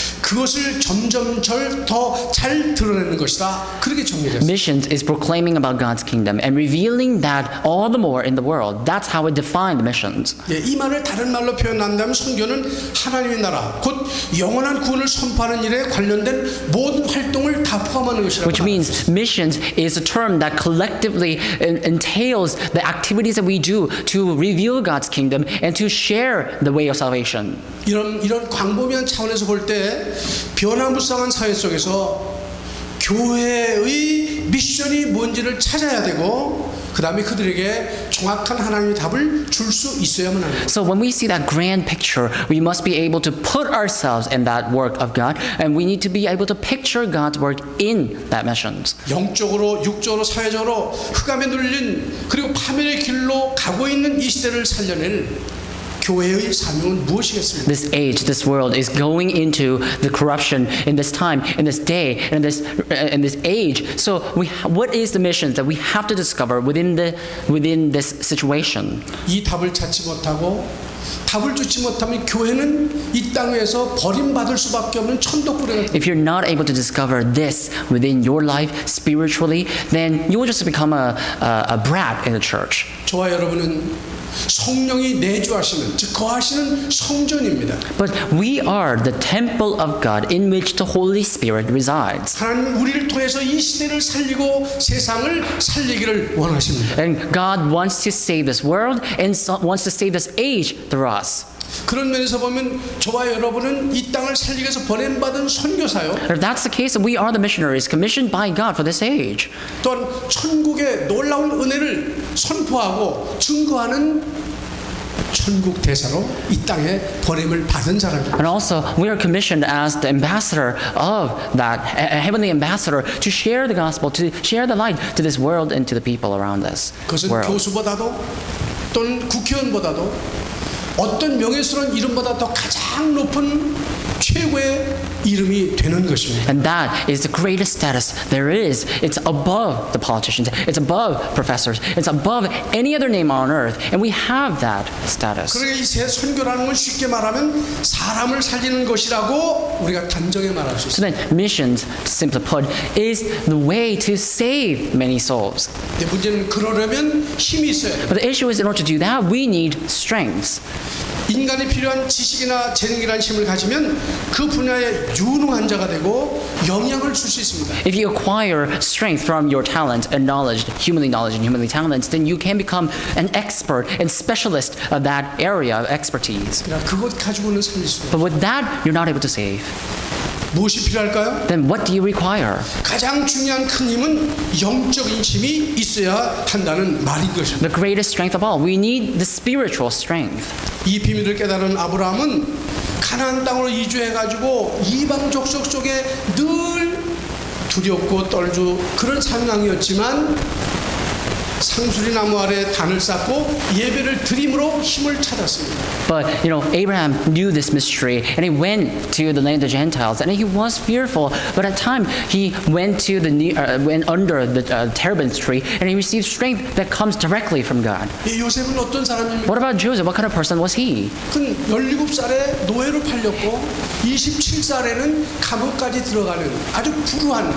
그것을 점점 더 잘 드러내는 것이다. 그렇게 정리했어요. Missions is proclaiming about God's kingdom and revealing that all the more in the world. That's how it defined missions. 예, 이 말을 다른 말로 표현한다면 선교는 하나님의 나라, 곧 영원한 구원을 선포하는 일에 관련된 모든 활동을 다 포함하는 것이라고. Which means missions is a term that collectively entails the activities that we do to reveal God's kingdom and to share the way of salvation. 이런 광범위한 차원에서 볼 때 변화무쌍한 사회 속에서 교회의 미션이 뭔지를 찾아야 되고 그 다음에 그들에게 정확한 하나님의 답을 줄 수 있어야만 합니다. So when we see that grand picture, we must be able to put ourselves in that work of God, and we need to be able to picture God's work in that missions. 영적으로, 육적으로, 사회적으로 흑암에 눌린 그리고 파멸의 길로 가고 있는 이 시대를 살려낼 교회의 사명은 무엇이겠습니까? This age, this world is going into the corruption in this time, in this day, in this age. So what is the mission that we have to discover within this situation? 이 답을 찾지 못하고 답을 주지 못하면 교회는 이 땅에서 버림받을 수밖에 없는 천덕꾸러기가. If you're not able to discover this within your life spiritually, then you will just become a brat in the church. 저와 여러분은 성령이 내주하시는, 즉 거하시는 성전입니다. But we are the temple of God in which the Holy Spirit resides. 하나님 우리를 통해서 이 시대를 살리고 세상을 살리기를 원하십니다. And God wants to save this world and wants to save this age through us. 그런 면에서 보면 저와 여러분은 이 땅을 살리기 위해서 보냄받은 선교사요. If that's the case, we are the missionaries commissioned by God for this age. 또한 천국의 놀라운 은혜를 선포하고 증거하는 천국 대사로 이 땅에 보냄을 받은 사람입니다. And also, we are commissioned as the ambassador of that heavenly ambassador to share the gospel, to share the light to this world and to the people around us. 그것은 교수보다도 또는 국회의원보다도 어떤 명예스러운 이름보다 더 가장 높은 최고의 이름이 되는 것입니다. And that is the greatest status there is. It's above the politicians. It's above professors. It's above any other name on earth. And we have that status. 그러니까 이 선교라는 건 쉽게 말하면 사람을 살리는 것이라고 우리가 단정히 말할 수 So 있습니다. then missions, simply put, is the way to save many souls. 근데 문제는 그러려면 힘이 있어야 돼요. But the issue is in order to do that, we need strength. 인간이 필요한 지식이나 재능이라는 힘을 가지면 그 분야에 유능한 자가 되고 영향을 줄 수 있습니다. If you acquire strength from your talent and knowledge, humanly talents, then you can become an expert and specialist of that area of expertise. 그러나 그것 가지고는 살릴 수 없어요. But with that, you're not able to save. 무엇이 필요할까요? Then what do you require? 가장 중요한 큰 힘은 영적인 힘이 있어야 한다는 말인 것입니다. The greatest strength of all. We need the spiritual strength. 이 비밀을 깨달은 아브라함은 가나안 땅으로 이주해가지고 이방 족속 속에 늘 두렵고 떨주 그런 상황이었지만 상수리 나무 아래 단을 쌓고 예배를 드림으로 힘을 찾았습니다. But Abraham knew this mystery, and he went to the land of Gentiles, and he was fearful. But at time he went under the terebinth tree, and he received strength that comes directly from God. 요셉은 어떤 사람입니까? What about Joseph? What kind of person was he? 그는 17살에 노예로 팔렸고 27살에는 감옥까지 들어가는 아주 불우한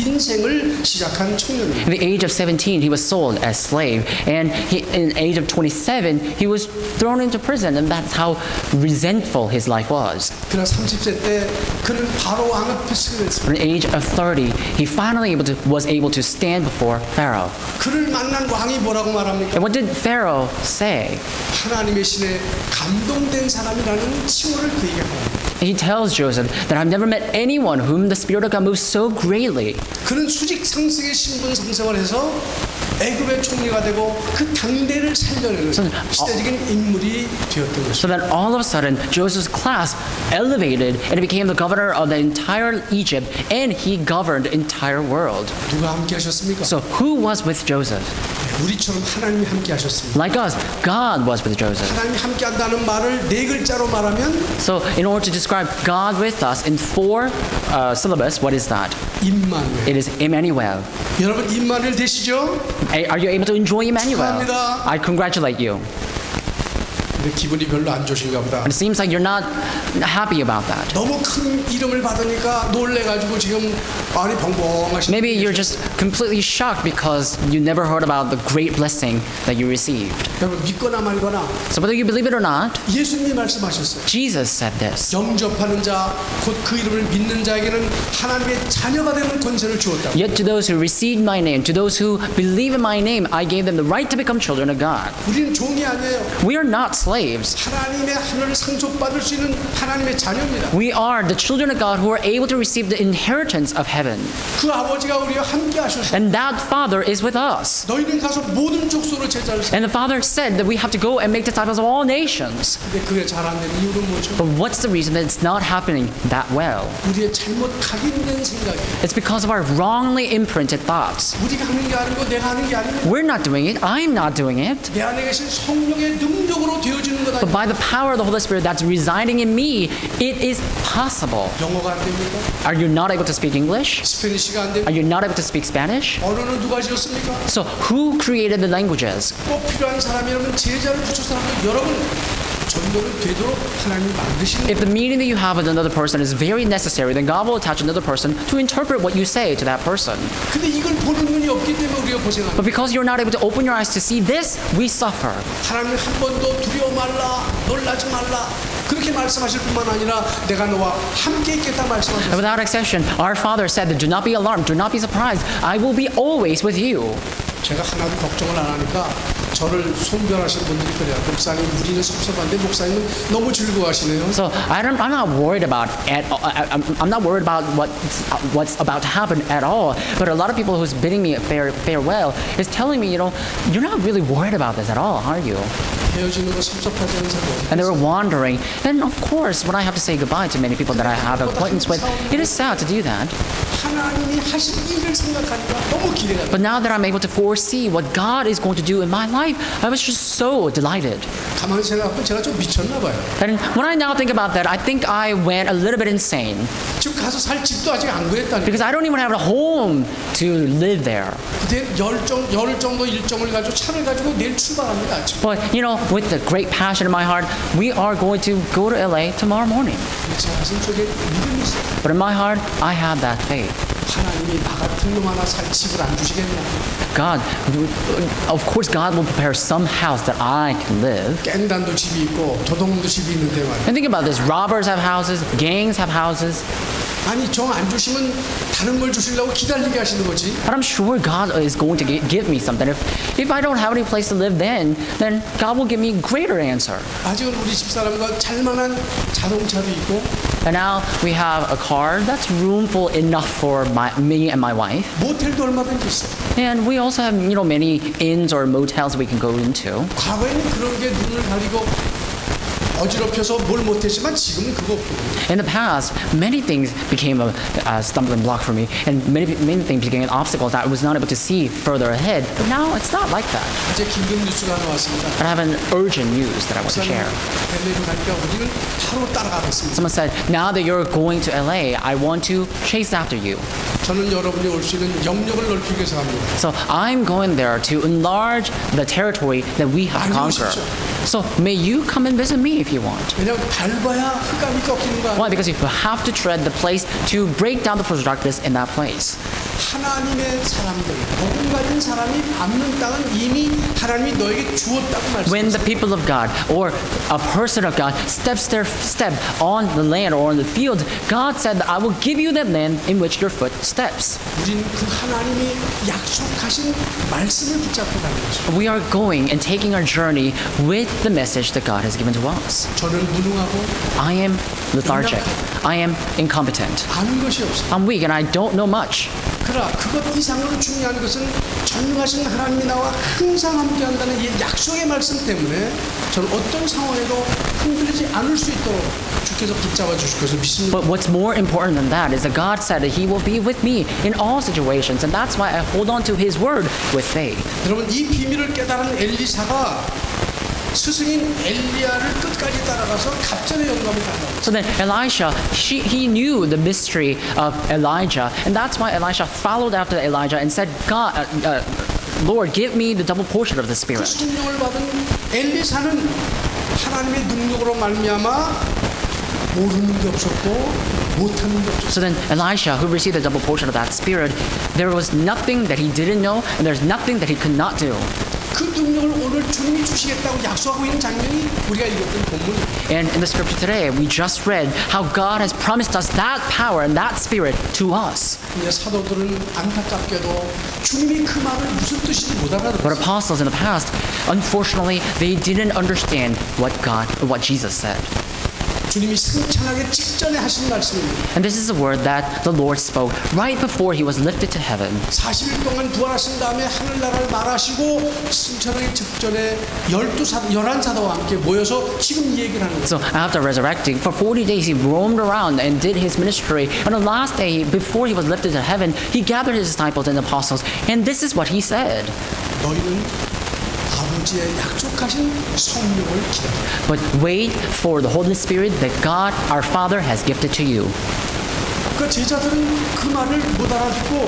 인생을 시작한 청년입니다. At the age of 17, he was sold as slave, and in the age of 27, he was thrown into prison, and that's how resentful his life was. 그러나 30세 때 그는 바로 왕 앞에 서게 됐습니다. At the age of 30, he finally was able to stand before Pharaoh. 그를 만난 왕이 뭐라고 말합니까? And what did Pharaoh say? 하나님의 신에 감동된 사람이라는 칭호를 그에게 합니다. He tells Joseph that I've never met anyone whom the Spirit of God moves so greatly. 그는 수직 상승의 신분 상승을 해서 애굽의 총리가 되고 그 당대를 살려내는 시대적인 인물이 되었던 것입니다. So then all of a sudden, Joseph's class elevated and became the governor of the entire Egypt, and he governed the entire world. 누가 함께 하셨습니까? So who was with Joseph? 우리처럼 하나님이 함께 하셨습니다. Like us, God was with Joseph. 하나님이 함께 한다는 말을 네 글자로 말하면 So in order to describe God with us in 4 syllables, what is that? 임마누엘. It is Emmanuel. 여러분 임마누엘 되시죠? Are you able to enjoy Emmanuel? 축하합니다. I congratulate you. 근데 기분이 별로 안 좋으신가 보다. And it seems like you're not happy about that. 너무 큰 이름을 받으니까 놀래가지고 지금 말이 벙벙하시네. Maybe you're just completely shocked because you never heard about the great blessing that you received. 여러분 믿거나 말거나 So whether you believe it or not, 예수님이 말씀하셨어요. Jesus said this. 영접하는 자, 곧 그 이름을 믿는 자에게는 하나님의 자녀가 되는 권세를 주었다. Yet to those who received my name, to those who believe in my name, I gave them the right to become children of God. 우리는 종이 아니에요. We are not slaves. 하나님의 하늘을 상속받을 수 있는 하나님의 자녀입니다. We are the children of God who are able to receive the inheritance of heaven. 그 아버지가 우리와 함께 하셨어요. And that Father is with us. 너희는 가서 모든 족속으로 제자를 삼아. And the Father said that we have to go and make disciples of all nations. 근데 그게 잘 안 되는 이유는 뭐죠? But what's the reason that it's not happening that well? 우리의 잘못 각인된 생각이에요. It's because of our wrongly imprinted thoughts. 우리가 하는 게 아니고 내가 하는 게 아니고 We're not doing it. I'm not doing it. 내 안에 계신 성령의 능력으로 되어지는 거다. But by the power of the Holy Spirit that's residing in me, it is possible. 영어가 안 됩니까? Are you not able to speak English? 스페니쉬가 안 Are 됩니까? you not able to speak Spanish? 언어는 누가 지었습니까? So who created the languages? 꼭 필요한 사람이라면 제자를 붙여서 하는 여러분 전도를 되도록 하나님이 만드시는 If the meeting that you have with another person is very necessary, then God will attach another person to interpret what you say to that person. 근데 이걸 보는 눈이 없기 때문에 우리가 고생합니다. But because you're not able to open your eyes to see this, we suffer. 하나님 한 번도 두려워 말라 놀라지 말라 그렇게 말씀하실 뿐만 아니라 내가 너와 함께 있겠다 And 말씀하셨어요. without exception, our Father said that do not be alarmed, do not be surprised. I will be always with you. 제가 하나도 걱정을 안 하니까 저를 손별하신 분들이 그래요. 목사님 우리는 섭섭한데 목사님은 너무 즐거워하시네요. So I'm not worried about I'm not worried about what's about to happen at all. But a lot of people who's bidding me farewell is telling me, you're not really worried about this at all, are you? 헤어지는 거 섭섭하지 않은 사람. And they were wondering. And of course, when I have to say goodbye to many people that I have acquaintance with, it is sad to do that. 하나님이 하실 일을 생각하니까 너무 기대가 돼요. But now that I'm able to foresee what God is going to do in my life, I was just so delighted. 가만히 생각하면 제가 좀 미쳤나 봐요. And when I now think about that, I think I went a little bit insane. 지금 가서 살 집도 아직 안 구했다니까. Because I don't even have a home to live there. 근데 열 정도 일정을 가지고 차를 가지고 내일 출발합니다. 아침. But you know, with the great passion in my heart, we are going to go to LA tomorrow morning. 제 가슴 속에 믿음이 있어요. But in my heart, I have that faith. 하나님이 나 같은 놈 하나 살 집을 안 주시겠냐? God, of course, God will prepare some house that I can live. 갱단도 집이 있고 도둑놈도 집이 있는데 말이야. And think about this: robbers have houses, gangs have houses. 아니 정 안 주시면 다른 걸 주시려고 기다리게 하시는 거지. But I'm sure God is going to give me something. If I don't have any place to live, then God will give me greater answer. 아직은 우리 집사람과 잘만한 자동차도 있고. And now we have a car that's roomful enough for me and my wife. 모텔도 얼마든지 있어. And we also have, you know, many inns or motels we can go into. 과거에는 그런 게 눈을 가리고 어지럽혀서 뭘 못했지만 지금은 그거 없거든요. In the past, many things became a stumbling block for me, and many things became obstacles that I was not able to see further ahead. But now it's not like that. 이제 긴급 뉴스가 나왔습니다. But I have an urgent news that I want to share. LA로 가니까 우리는 바로 따라가겠습니다. Someone said, "Now that you're going to LA, I want to chase after you." 저는 여러분이 올 수 있는 영역을 넓히기 위해서 합니다. So I'm going there to enlarge the territory that we have conquered. So may you come and visit me if you want. 왜냐하면 밟아야 흑암이 꺾이는 거야. Why? Because you have to tread the place to break down the force of darkness in that place. 하나님의 사람들, 복음 가진 사람이 밟는 땅은 이미 하나님이 너에게 주었다고 말씀하셨어요. When the people of God or a person of God steps their step on the land or on the field, God said that I will give you that land in which your foot steps. 우린 그 하나님이 약속하신 말씀을 붙잡고 가는 것입니다. We are going and taking our journey with the message that God has given to us. 저는 무능하고 I am lethargic. I am incompetent. 아는 것이 없어. I'm weak and I don't know much. 그러나 그것 이상으로 중요한 것은 전능하신 하나님이 나와 항상 함께한다는 이 약속의 말씀 때문에 저는 어떤 상황에도 흔들리지 않을 수 있도록 주께서 붙잡아 주실 것을 믿습니다. But what's more important than that is that God said that He will be with me in all situations, and that's why I hold on to His word with faith. 여러분 이 비밀을 깨달은 엘리사가 스승인 엘리야를 끝까지 따라가서 갑절의 영감을 받았어요. So then Elisha, he knew the mystery of Elijah, and that's why Elisha followed after Elijah and said, "God, Lord, give me the double portion of the Spirit." 그 성령을 받은 엘리사는 하나님의 능력으로 말미암아 모르는 게 없었고 못하는 게 없었어요. So then Elisha, who received the double portion of that Spirit, there was nothing that he didn't know, and there's nothing that he could not do. 그 능력을 오늘 주님이 주시겠다고 약속하고 있는 장면이 우리가 읽었던 본문. And in the scripture today, we just read how God has promised us that power and that Spirit to us. 이제 사도들은 안타깝게도 주님이 그 말을 무슨 뜻인지 못 But 알아들었어요. apostles in the past, unfortunately, they didn't understand what Jesus said. 주님이 승천하기 직전에 하신 말씀입니다. And this is a word that the Lord spoke right before He was lifted to heaven. 40일 동안 부활하신 다음에 하늘나라를 말하시고 승천하기 직전에 11사도와 함께 모여서 지금 이 얘기를 하는 거예요. So after resurrecting, for 40 days He roamed around and did His ministry. On the last day, before He was lifted to heaven, He gathered His disciples and apostles. And this is what He said. 너희는 아버지의 약속하신 성령을 기다려. But wait for the Holy Spirit that God, our Father, has gifted to you. 그 제자들은 그 말을 못 알아듣고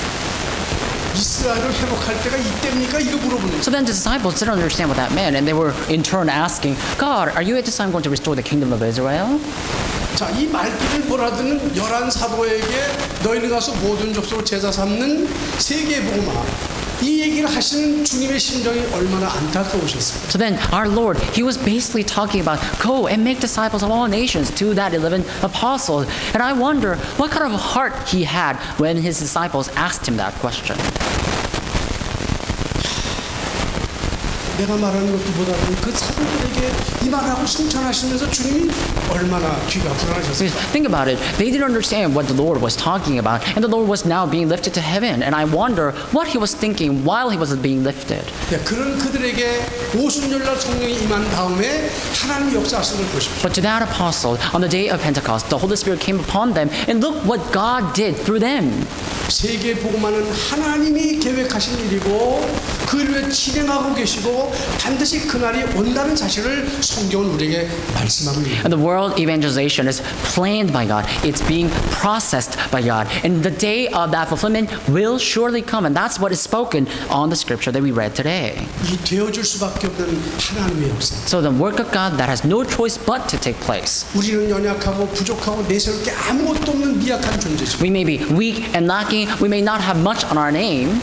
이스라엘을 회복할 때가 이때입니까? 이거 물어보는. So then the disciples didn't understand what that meant, and they were in turn asking, God, are you at this time going to restore the kingdom of Israel? 자, 이 말귀를 몰아듣는 11사도에게 너희는 가서 모든 족속을 제자 삼는 세계의 복음화. 이 얘기를 하시는 주님의 심정이 얼마나 안타까우셨을까요? So then our Lord, He was basically talking about go and make disciples of all nations to that 11 apostles. And I wonder what kind of a heart He had when His disciples asked Him that question. 내가 말하는 것보다는 그 사도들에게 이 말하고 승천하시면서 주님이 얼마나 귀가 불안하셨을까. Think about it. They didn't understand what the Lord was talking about, and the Lord was now being lifted to heaven. And I wonder what he was thinking while he was being lifted. 네, 그런 그들에게 오순절날 성령이 임한 다음에 하나님의 역사하신 걸 보십시오. But to that apostle, on the day of Pentecost, the Holy Spirit came upon them, and look what God did through them. 세계 복음화는 하나님이 계획하신 일이고 그를 진행하고 계시고 반드시 그날이 온다는 사실을 성경은 우리에게 말씀하고 있습니다. And the world evangelization is planned by God. It's being processed by God. And the day of that fulfillment will surely come. And that's what is spoken on the scripture that we read today. 이 되어줄 수밖에 없는 하나님의 역사. So the work of God that has no choice but to take place. 우리는 연약하고 부족하고 내세울 게 아무것도 없는 미약한 존재죠. We may be weak and lacking. We may not have much on our name.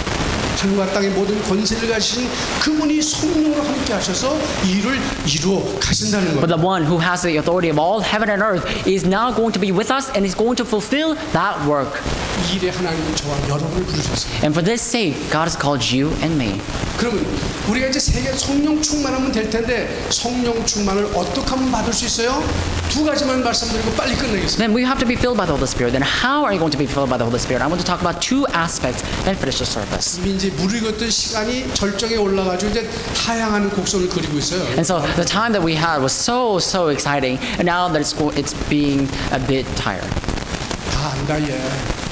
하늘과 땅의 모든 권세를 가지신 그분이 성령으로 함께 하셔서 이 일을 이루어 가신다는 But 겁니다. the one who has the authority of all heaven and earth is now going to be with us and is going to fulfill that work. 이 일에 하나님은 저와 여러분을 부르셨습니다. And for this sake, God has called you and me. 그러면 우리가 이제 세계 성령 충만하면 될 텐데 성령 충만을 어떻게 하면 받을 수 있어요? 두 가지만 말씀드리고 빨리 끝내겠습니다. Then we have to be filled by the Holy Spirit. Then how are you going to be filled by the Holy Spirit? I want to talk about two aspects and finish the service. 이미 이제 무르익었던 시간이 절정에 올라가지고 이제 하향하는 곡선을 그리고 있어요. And so the time that we had was so exciting, and now that it's being a bit tired. 다 안다 얘.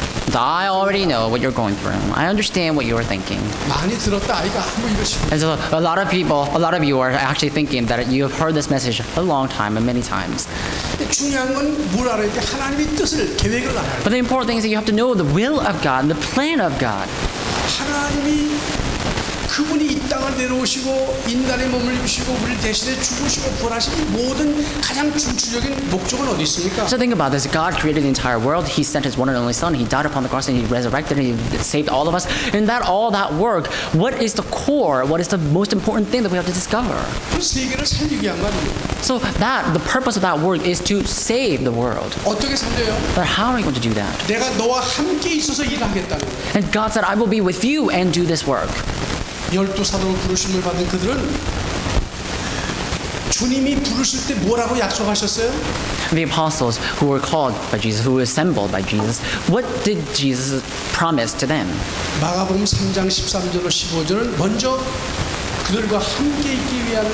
I already know what you're going through. I understand what you're thinking. 많이 들었다 아이가 뭐 이러시고. And so a lot of you are actually thinking that you have heard this message a long time and many times. 중요한 건 뭘 알아야 돼? 하나님의 뜻을 계획을 알아야 돼. But the important thing is that you have to know the will of God and the plan of God. 하나님이 그분이 이 땅을 내려오시고 인간의 몸을 입으시고 우리를 대신에 죽으시고 부활하신 모든 가장 중추적인 목적은 어디 있습니까? So think about this. God created the entire world. He sent His one and only Son. He died upon the cross and He resurrected and He saved all of us. And all that work, what is the core? What is the most important thing that we have to discover? 그 세계를 살리기 위한 말이에요. So the purpose of that work is to save the world. 어떻게 살려요? But how are you going to do that? 내가 너와 함께 있어서 일하겠다는 거예요. And God said, I will be with you and do this work. 12사도로 부르심을 받은 그들은 주님이 부르실 때 뭐라고 약속하셨어요? The apostles who were called by Jesus, who were assembled by Jesus, what did Jesus promise to them? 마가복음 3장 13절로 15절은 먼저 그들과 함께 있기 위하며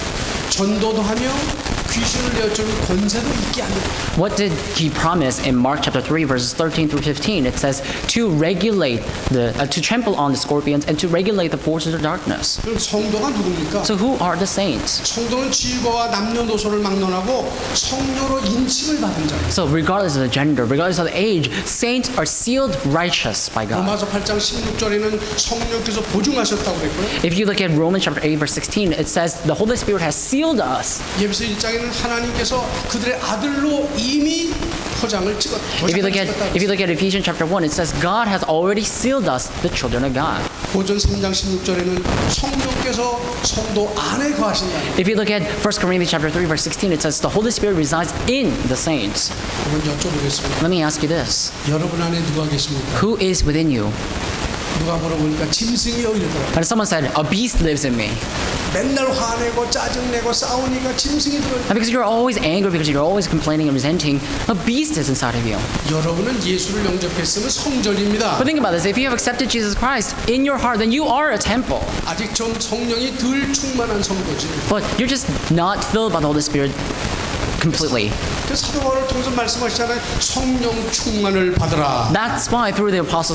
전도도 하며 귀신을 내어주는 권세도 있게 합니다. What did he promise in Mark chapter 3 verses 13 through 15? It says to regulate to trample on the scorpions and to regulate the forces of darkness. 그럼 성도가 누굽니까? So who are the saints? 성도는 질과와 남녀노소를 막론하고 성녀로 인칭을 받은 자예요. So regardless of the gender, regardless of the age, saints are sealed righteous by God. 로마서 8장 16절에는 성령께서 보증하셨다고 그랬고요. If you look at Romans chapter 8 verse 16, it says the Holy Spirit has sealed us. 예배서 1장에는 하나님께서 그들의 아들로 이미 포장을 찍었다. If you look at Ephesians chapter 1, it says God has already sealed us, the children of God. 고전 3장 16절에는 성령께서 성도 안에 거하신다. If you look at 1 Corinthians chapter 3 verse 16, it says the Holy Spirit resides in the saints. 한번 여쭤보겠습니다. Let me ask you this. 여러분 안에 누가 계십니까? Who is within you? 누가 물어보니까 짐승이요 이러더라고요. And someone said, a beast lives in me. 맨날 화내고 짜증내고 싸우니까 짐승이 들어요. And because you're always angry, because you're always complaining and resenting, a beast is inside of you. 여러분은 예수를 영접했으면 성전입니다. But think about this. If you have accepted Jesus Christ in your heart, then you are a temple. 아직 좀 성령이 덜 충만한 성도지. But you're just not filled by the Holy Spirit completely. 그 사도 바울을 통해서 말씀하시잖아요. 성령 충만을 받으라. That's why through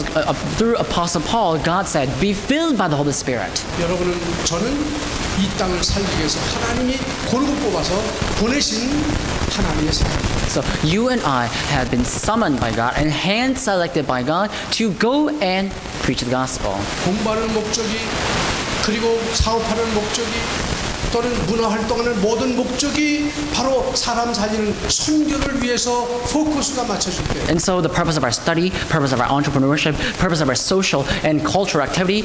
Apostle Paul, God said, "Be filled by the Holy Spirit." 여러분은 저는 이 땅을 살기 위해서 하나님이 고르고 뽑아서 보내신 하나님의 사람입니다. So you and I have been summoned by God and hand selected by God to go and preach the gospel. 공부하는 목적이 그리고 사업하는 목적이 또는 문화활동하는 모든 목적이 바로 사람 살리는 선교를 위해서 포커스가 맞춰질 때. And so the purpose of our study, purpose of our entrepreneurship, purpose of our social and cultural activity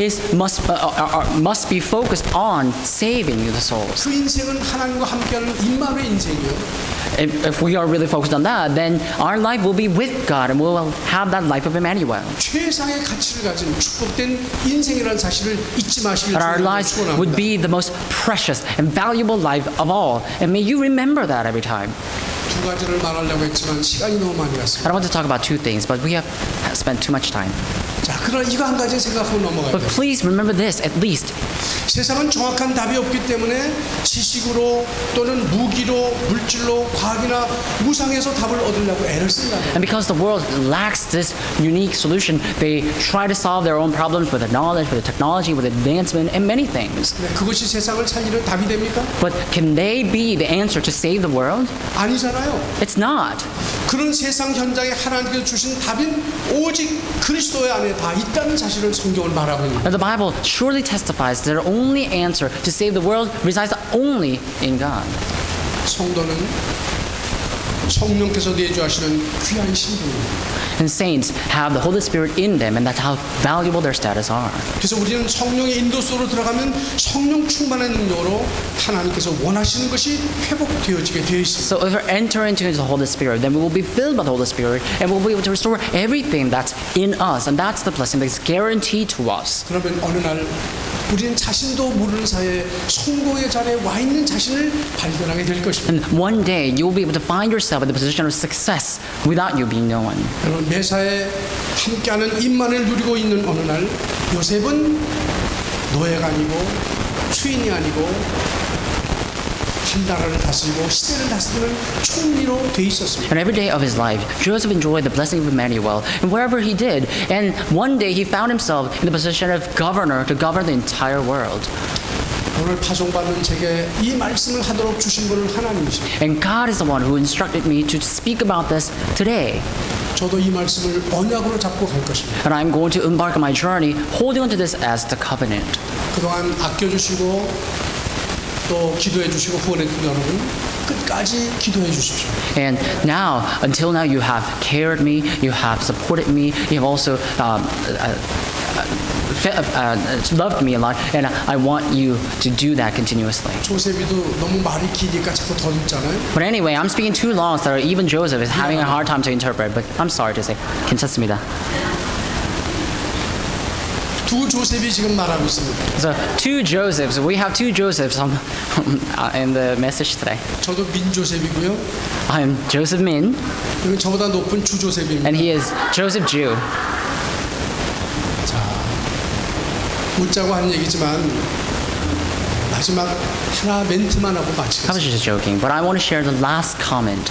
must be focused on saving the souls. 그 인생은 하나님과 함께하는 임마누엘 인생이요. if we are really focused on that, then our life will be with God and we'll have that life of Emmanuel. 최상의 가치를 가진 축복된 인생이라는 사실을 잊지 마시길 But our lives would 축원합니다. be the most precious and valuable life of all. And may you remember that every time. 두 가지를 말하려고 했지만 시간이 너무 많이 I 갔습니다. don't want to talk about two things, but we have spent too much time. 자, 그러나 이거 한 가지 생각하고 넘어가야 But 돼요. please remember this, at least. 세상은 정확한 답이 없기 때문에 지식으로 또는 무기로 물질로 과학이나 무상에서 답을 얻으려고 애를 쓴다는 And because the world lacks this unique solution, they try to solve their own problems with the knowledge, with the technology, with advancement, and many things. 그것이 세상을 살리는 답이 됩니까? But can they be the answer to save the world? 아니잖아요. It's not. 그런 세상 현장에 하나님께서 주신 답은 오직 그리스도의 안에 다 있다는 사실을 성경을 말하고 있습니다. And the Bible surely testifies that the only answer to save the world resides only in God. 성도는 성령께서 내주하시는 귀한 신분입니다. And saints have the Holy Spirit in them, and that's how valuable their status are. 그래서 우리는 성령의 인도 속으로 들어가면 성령 충만의 능력으로 하나님께서 원하시는 것이 회복되어지게 되어 있습니다. So if we enter into the Holy Spirit, then we will be filled by the Holy Spirit, and we'll be able to restore everything that's in us, and that's the blessing that's guaranteed to us. 그러면 어느 날 우리는 자신도 모르는 사이에 성공의 자리에 와 있는 자신을 발견하게 될 것입니다. And one day you'll be able to find yourself in the position of success without you being known. 여러분 매사에 함께하는 임만을 누리고 있는 어느 날 요셉은 노예가 아니고 수인이 아니고 한 나라를 다스리고 시대를 다스리는 총리로 돼 있었습니다. And every day of his life, Joseph enjoyed the blessing of Emmanuel, and wherever he did, and one day he found himself in the position of governor to govern the entire world. 오늘 파송받는 제게 이 말씀을 하도록 주신 분은 하나님이십니다. And God is the one who instructed me to speak about this today. 저도 이 말씀을 언약으로 잡고 갈 것입니다. And I'm going to embark on my journey holding on to this as the covenant. 그동안 아껴주시고 또 기도해 주시고 후원해 주신 여러분 끝까지 기도해 주십시오. And now, until now, you have cared me, you have supported me, you have also loved me a lot, and I want you to do that continuously. 조셉이도 너무 말이 기니까 자꾸 더 읽잖아요. But anyway, I'm speaking too long, so even Joseph is having a hard time to interpret, but I'm sorry to say. 괜찮습니다. 두 조셉이 지금 말하고 있습니다. So two Josephs, we have two Josephs in the message today. 저도 민 조셉이고요. I'm Joseph Min, 그리고 저보다 높은 주 조셉입니다. and he is Joseph Jew. 자, 웃자고 한 얘기지만 마지막 하나 멘트만 하고 I was 마치겠습니다. just joking, but I want to share the last comment.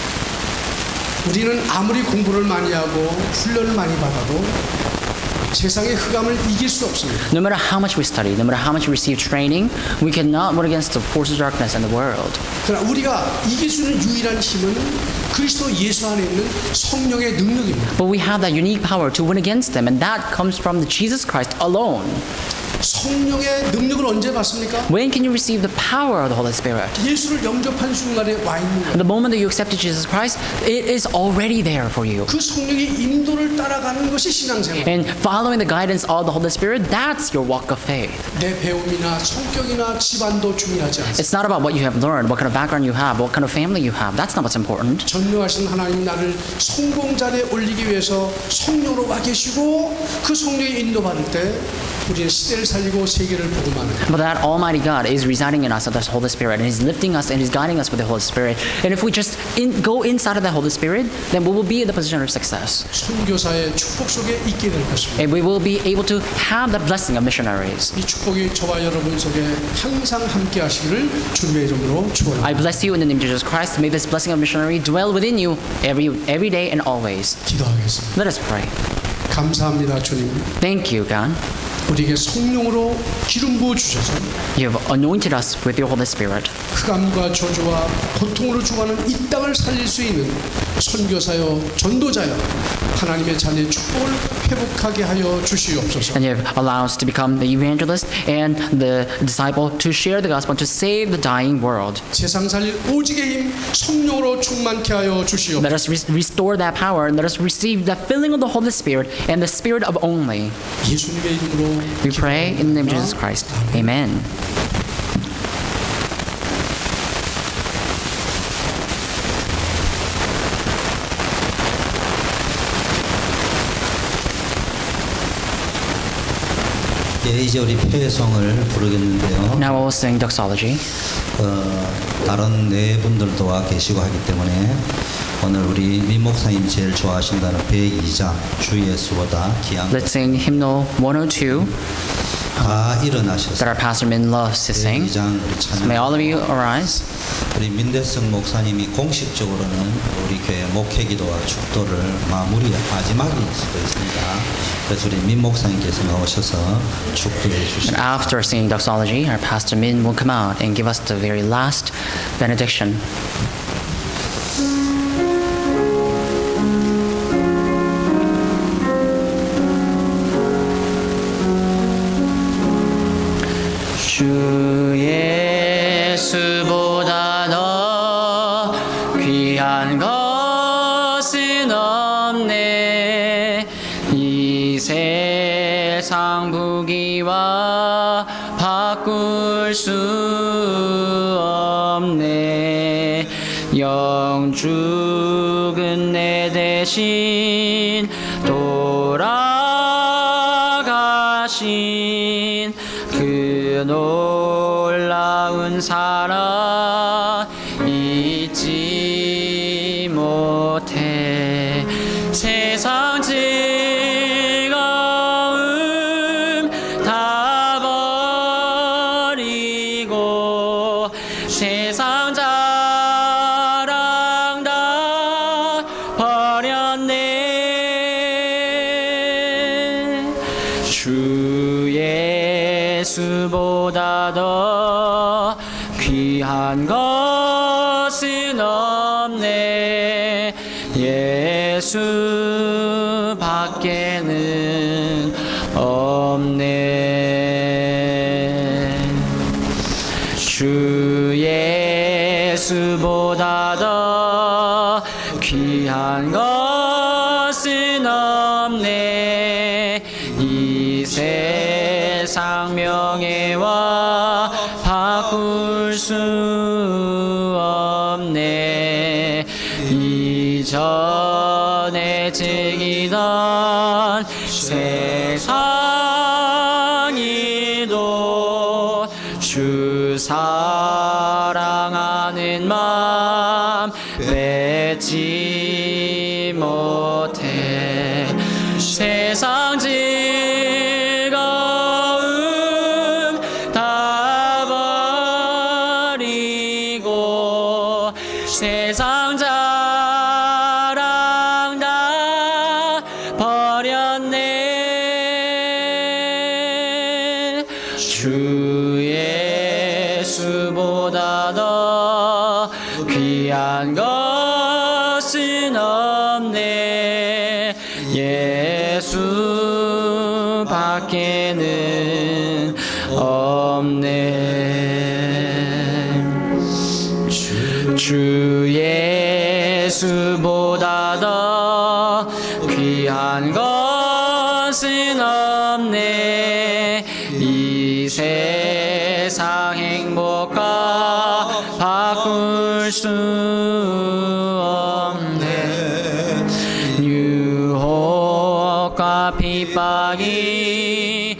우리는 아무리 공부를 많이 하고 훈련을 많이 받아도 세상의 흑암을 이길 수 없습니다. No matter how much we study, no matter how much we receive training, we cannot run against the forces of darkness in the world. 그러나 우리가 이길 수 있는 유일한 힘은 그리스도 예수 안에 있는 성령의 능력입니다. But we have that unique power to win against them, and that comes from the Jesus Christ alone. 성령의 능력을 언제 받습니까? When can you receive the power of the Holy Spirit? 예수를 영접한 순간에 와 있는 거예요. The moment that you accepted Jesus Christ, it is already there for you. 그 성령의 인도를 따라가는 것이 신앙생활. And following the guidance of the Holy Spirit, that's your walk of faith. 내 배움이나 성격이나 집안도 중요하지 않습니다. It's not about what you have learned, what kind of background you have, what kind of family you have. That's not what's important. 전능하신 하나님이 나를 성공자리에 올리기 위해서 성령으로 와 계시고 그 성령의 인도받을 때 우리는 시대를 살리고 세계를 복음하는. But that Almighty God is residing in us of the Holy Spirit, and He's lifting us and He's guiding us with the Holy Spirit. And if we just go inside of the Holy Spirit, then we will be in the position of success. 선교사의 축복 속에 있게 될 것입니다. And we will be able to have the blessing of missionaries. 이 축복이 저와 여러분 속에 항상 함께 하시기를 주님의 이름으로 축원합니다. I bless you in the name of Jesus Christ. May this blessing of missionary dwell within you every day and always. 기도하겠습니다. Let us pray. 감사합니다, 주님. Thank you, God. 우리에게 성령으로 기름 부어 주셔서 You have anointed us with your Holy Spirit. 흑암과 저주와 고통으로 죽어가는 이 땅을 살릴 수 있는 선교사여 전도자여 하나님의 자녀의 축복을 회복하게 하여 주시옵소서. And you have allowed us to become the evangelist and the disciple to share the gospel to save the dying world. 세상 살릴 오직의 힘 성령으로 충만케 하여 주시옵소서. Let us restore that power and let us receive the filling of the Holy Spirit and the Spirit of only. 예수님의 이름으로 We pray in the name of Jesus Christ. Amen. 이제 우리 폐성을 부르겠는데요. Now we'll sing doxology. 다른 네 분들도 와 계시고 하기 때문에 오늘 우리 민 목사님 제일 좋아하신다는 102장 주 예수보다 귀한 Let's sing hymnal 102 다 일어나셔서 that our pastor Min loves to sing. 102장 우리 So 찬양. may all of you arise. 우리 민대성 목사님이 공식적으로는 우리 교회 목회기도와 축도를 마지막일 수도 있습니다. 그래서 우리 민 목사님께서 나오셔서 축도해 And 주시고 after singing doxology, our pastor Min will come out and give us the very last benediction. 주 예수보다 더 귀한 것은 없네. 이 세상 부귀와 바꿀 수 없네. 영죽은 내 대신 돌아가신 그 놀라운 사랑 잊지 못해. 세상 즐거움 다 버리고 세상 자랑 다 버렸네. 주 예수보다 더 귀한 것은 없네. 예수 밖에는 없네. 주 예수보다 더 귀한 것은 없네. 이 세상 명예와 바꿀 수 없네. 이전에 즐기던 세상이도 주 사랑하는 마음 맺지 못해. 세상 즐거움 다 버리고 세상 자랑 다 버렸네. 주 예수보다 더 귀한 것은 없네. 예수 밖에는 없네. 주 예수보다 더 귀한 것은 없네. 이 세상 행복과 바꿀 수 없네. 유혹과 핍박이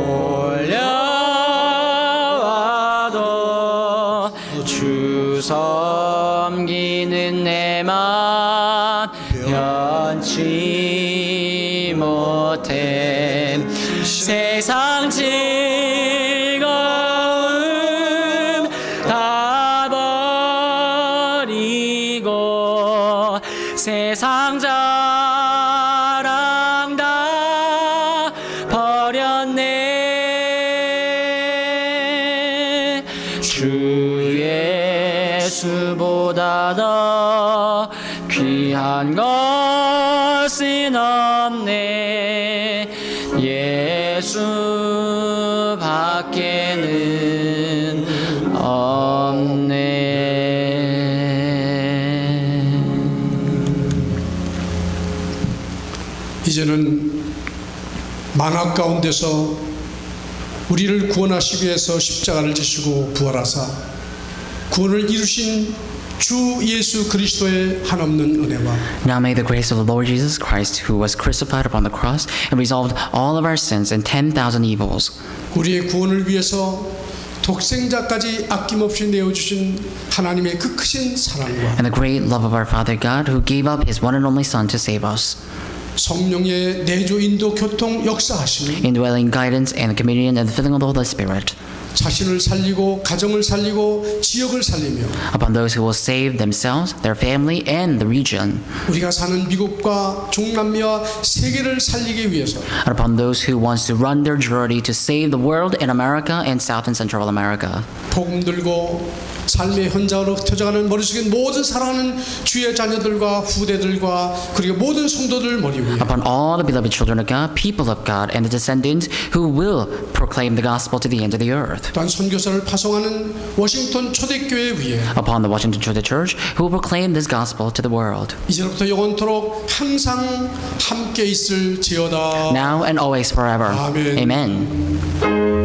몰려와도 주 섬기는 내 맘 변치 못해. 세상 즐거움 다 버리고 세상 자랑 다 버렸네. 주 예수보다 더 귀한 것은 없네. 예수 밖에는 없네. 이제는 만악 가운데서 우리를 구원하시기 위해서 십자가를 지시고 부활하사 구원을 이루신 주 예수 그리스도의 한없는 은혜와 Now may the grace of the Lord Jesus Christ, who was crucified upon the cross and resolved all of our sins and 10,000 evils, 우리의 구원을 위해서 독생자까지 아낌없이 내어주신 하나님의 그 크신 사랑과 and the great love of our Father God, who gave up His one and only Son to save us, 성령의 내조 인도 교통 역사하시는 indwelling guidance and the communion and the filling of the Holy Spirit, 자신을 살리고 가정을 살리고 지역을 살리며 upon those who will save themselves, their family, and the region, 우리가 사는 미국과 중남미와 세계를 살리기 위해서 and upon those who wants to run their journey to save the world in America and South and Central America. 복음 들고 삶의 현장으로 흩어져가는 머릿속에 모든 사랑하는 주의 자녀들과 후대들과 그리고 모든 성도들 머리 위에 Upon all the beloved children of God, people of God, and the descendants who will proclaim the gospel to the end of the earth. 또한 선교사를 파송하는 워싱턴 초대교회 위에 Upon the Washington Church, who will proclaim this gospel to the world. 이제부터 영원토록 항상 함께 있을지어다. Now and always forever. 아멘. Amen.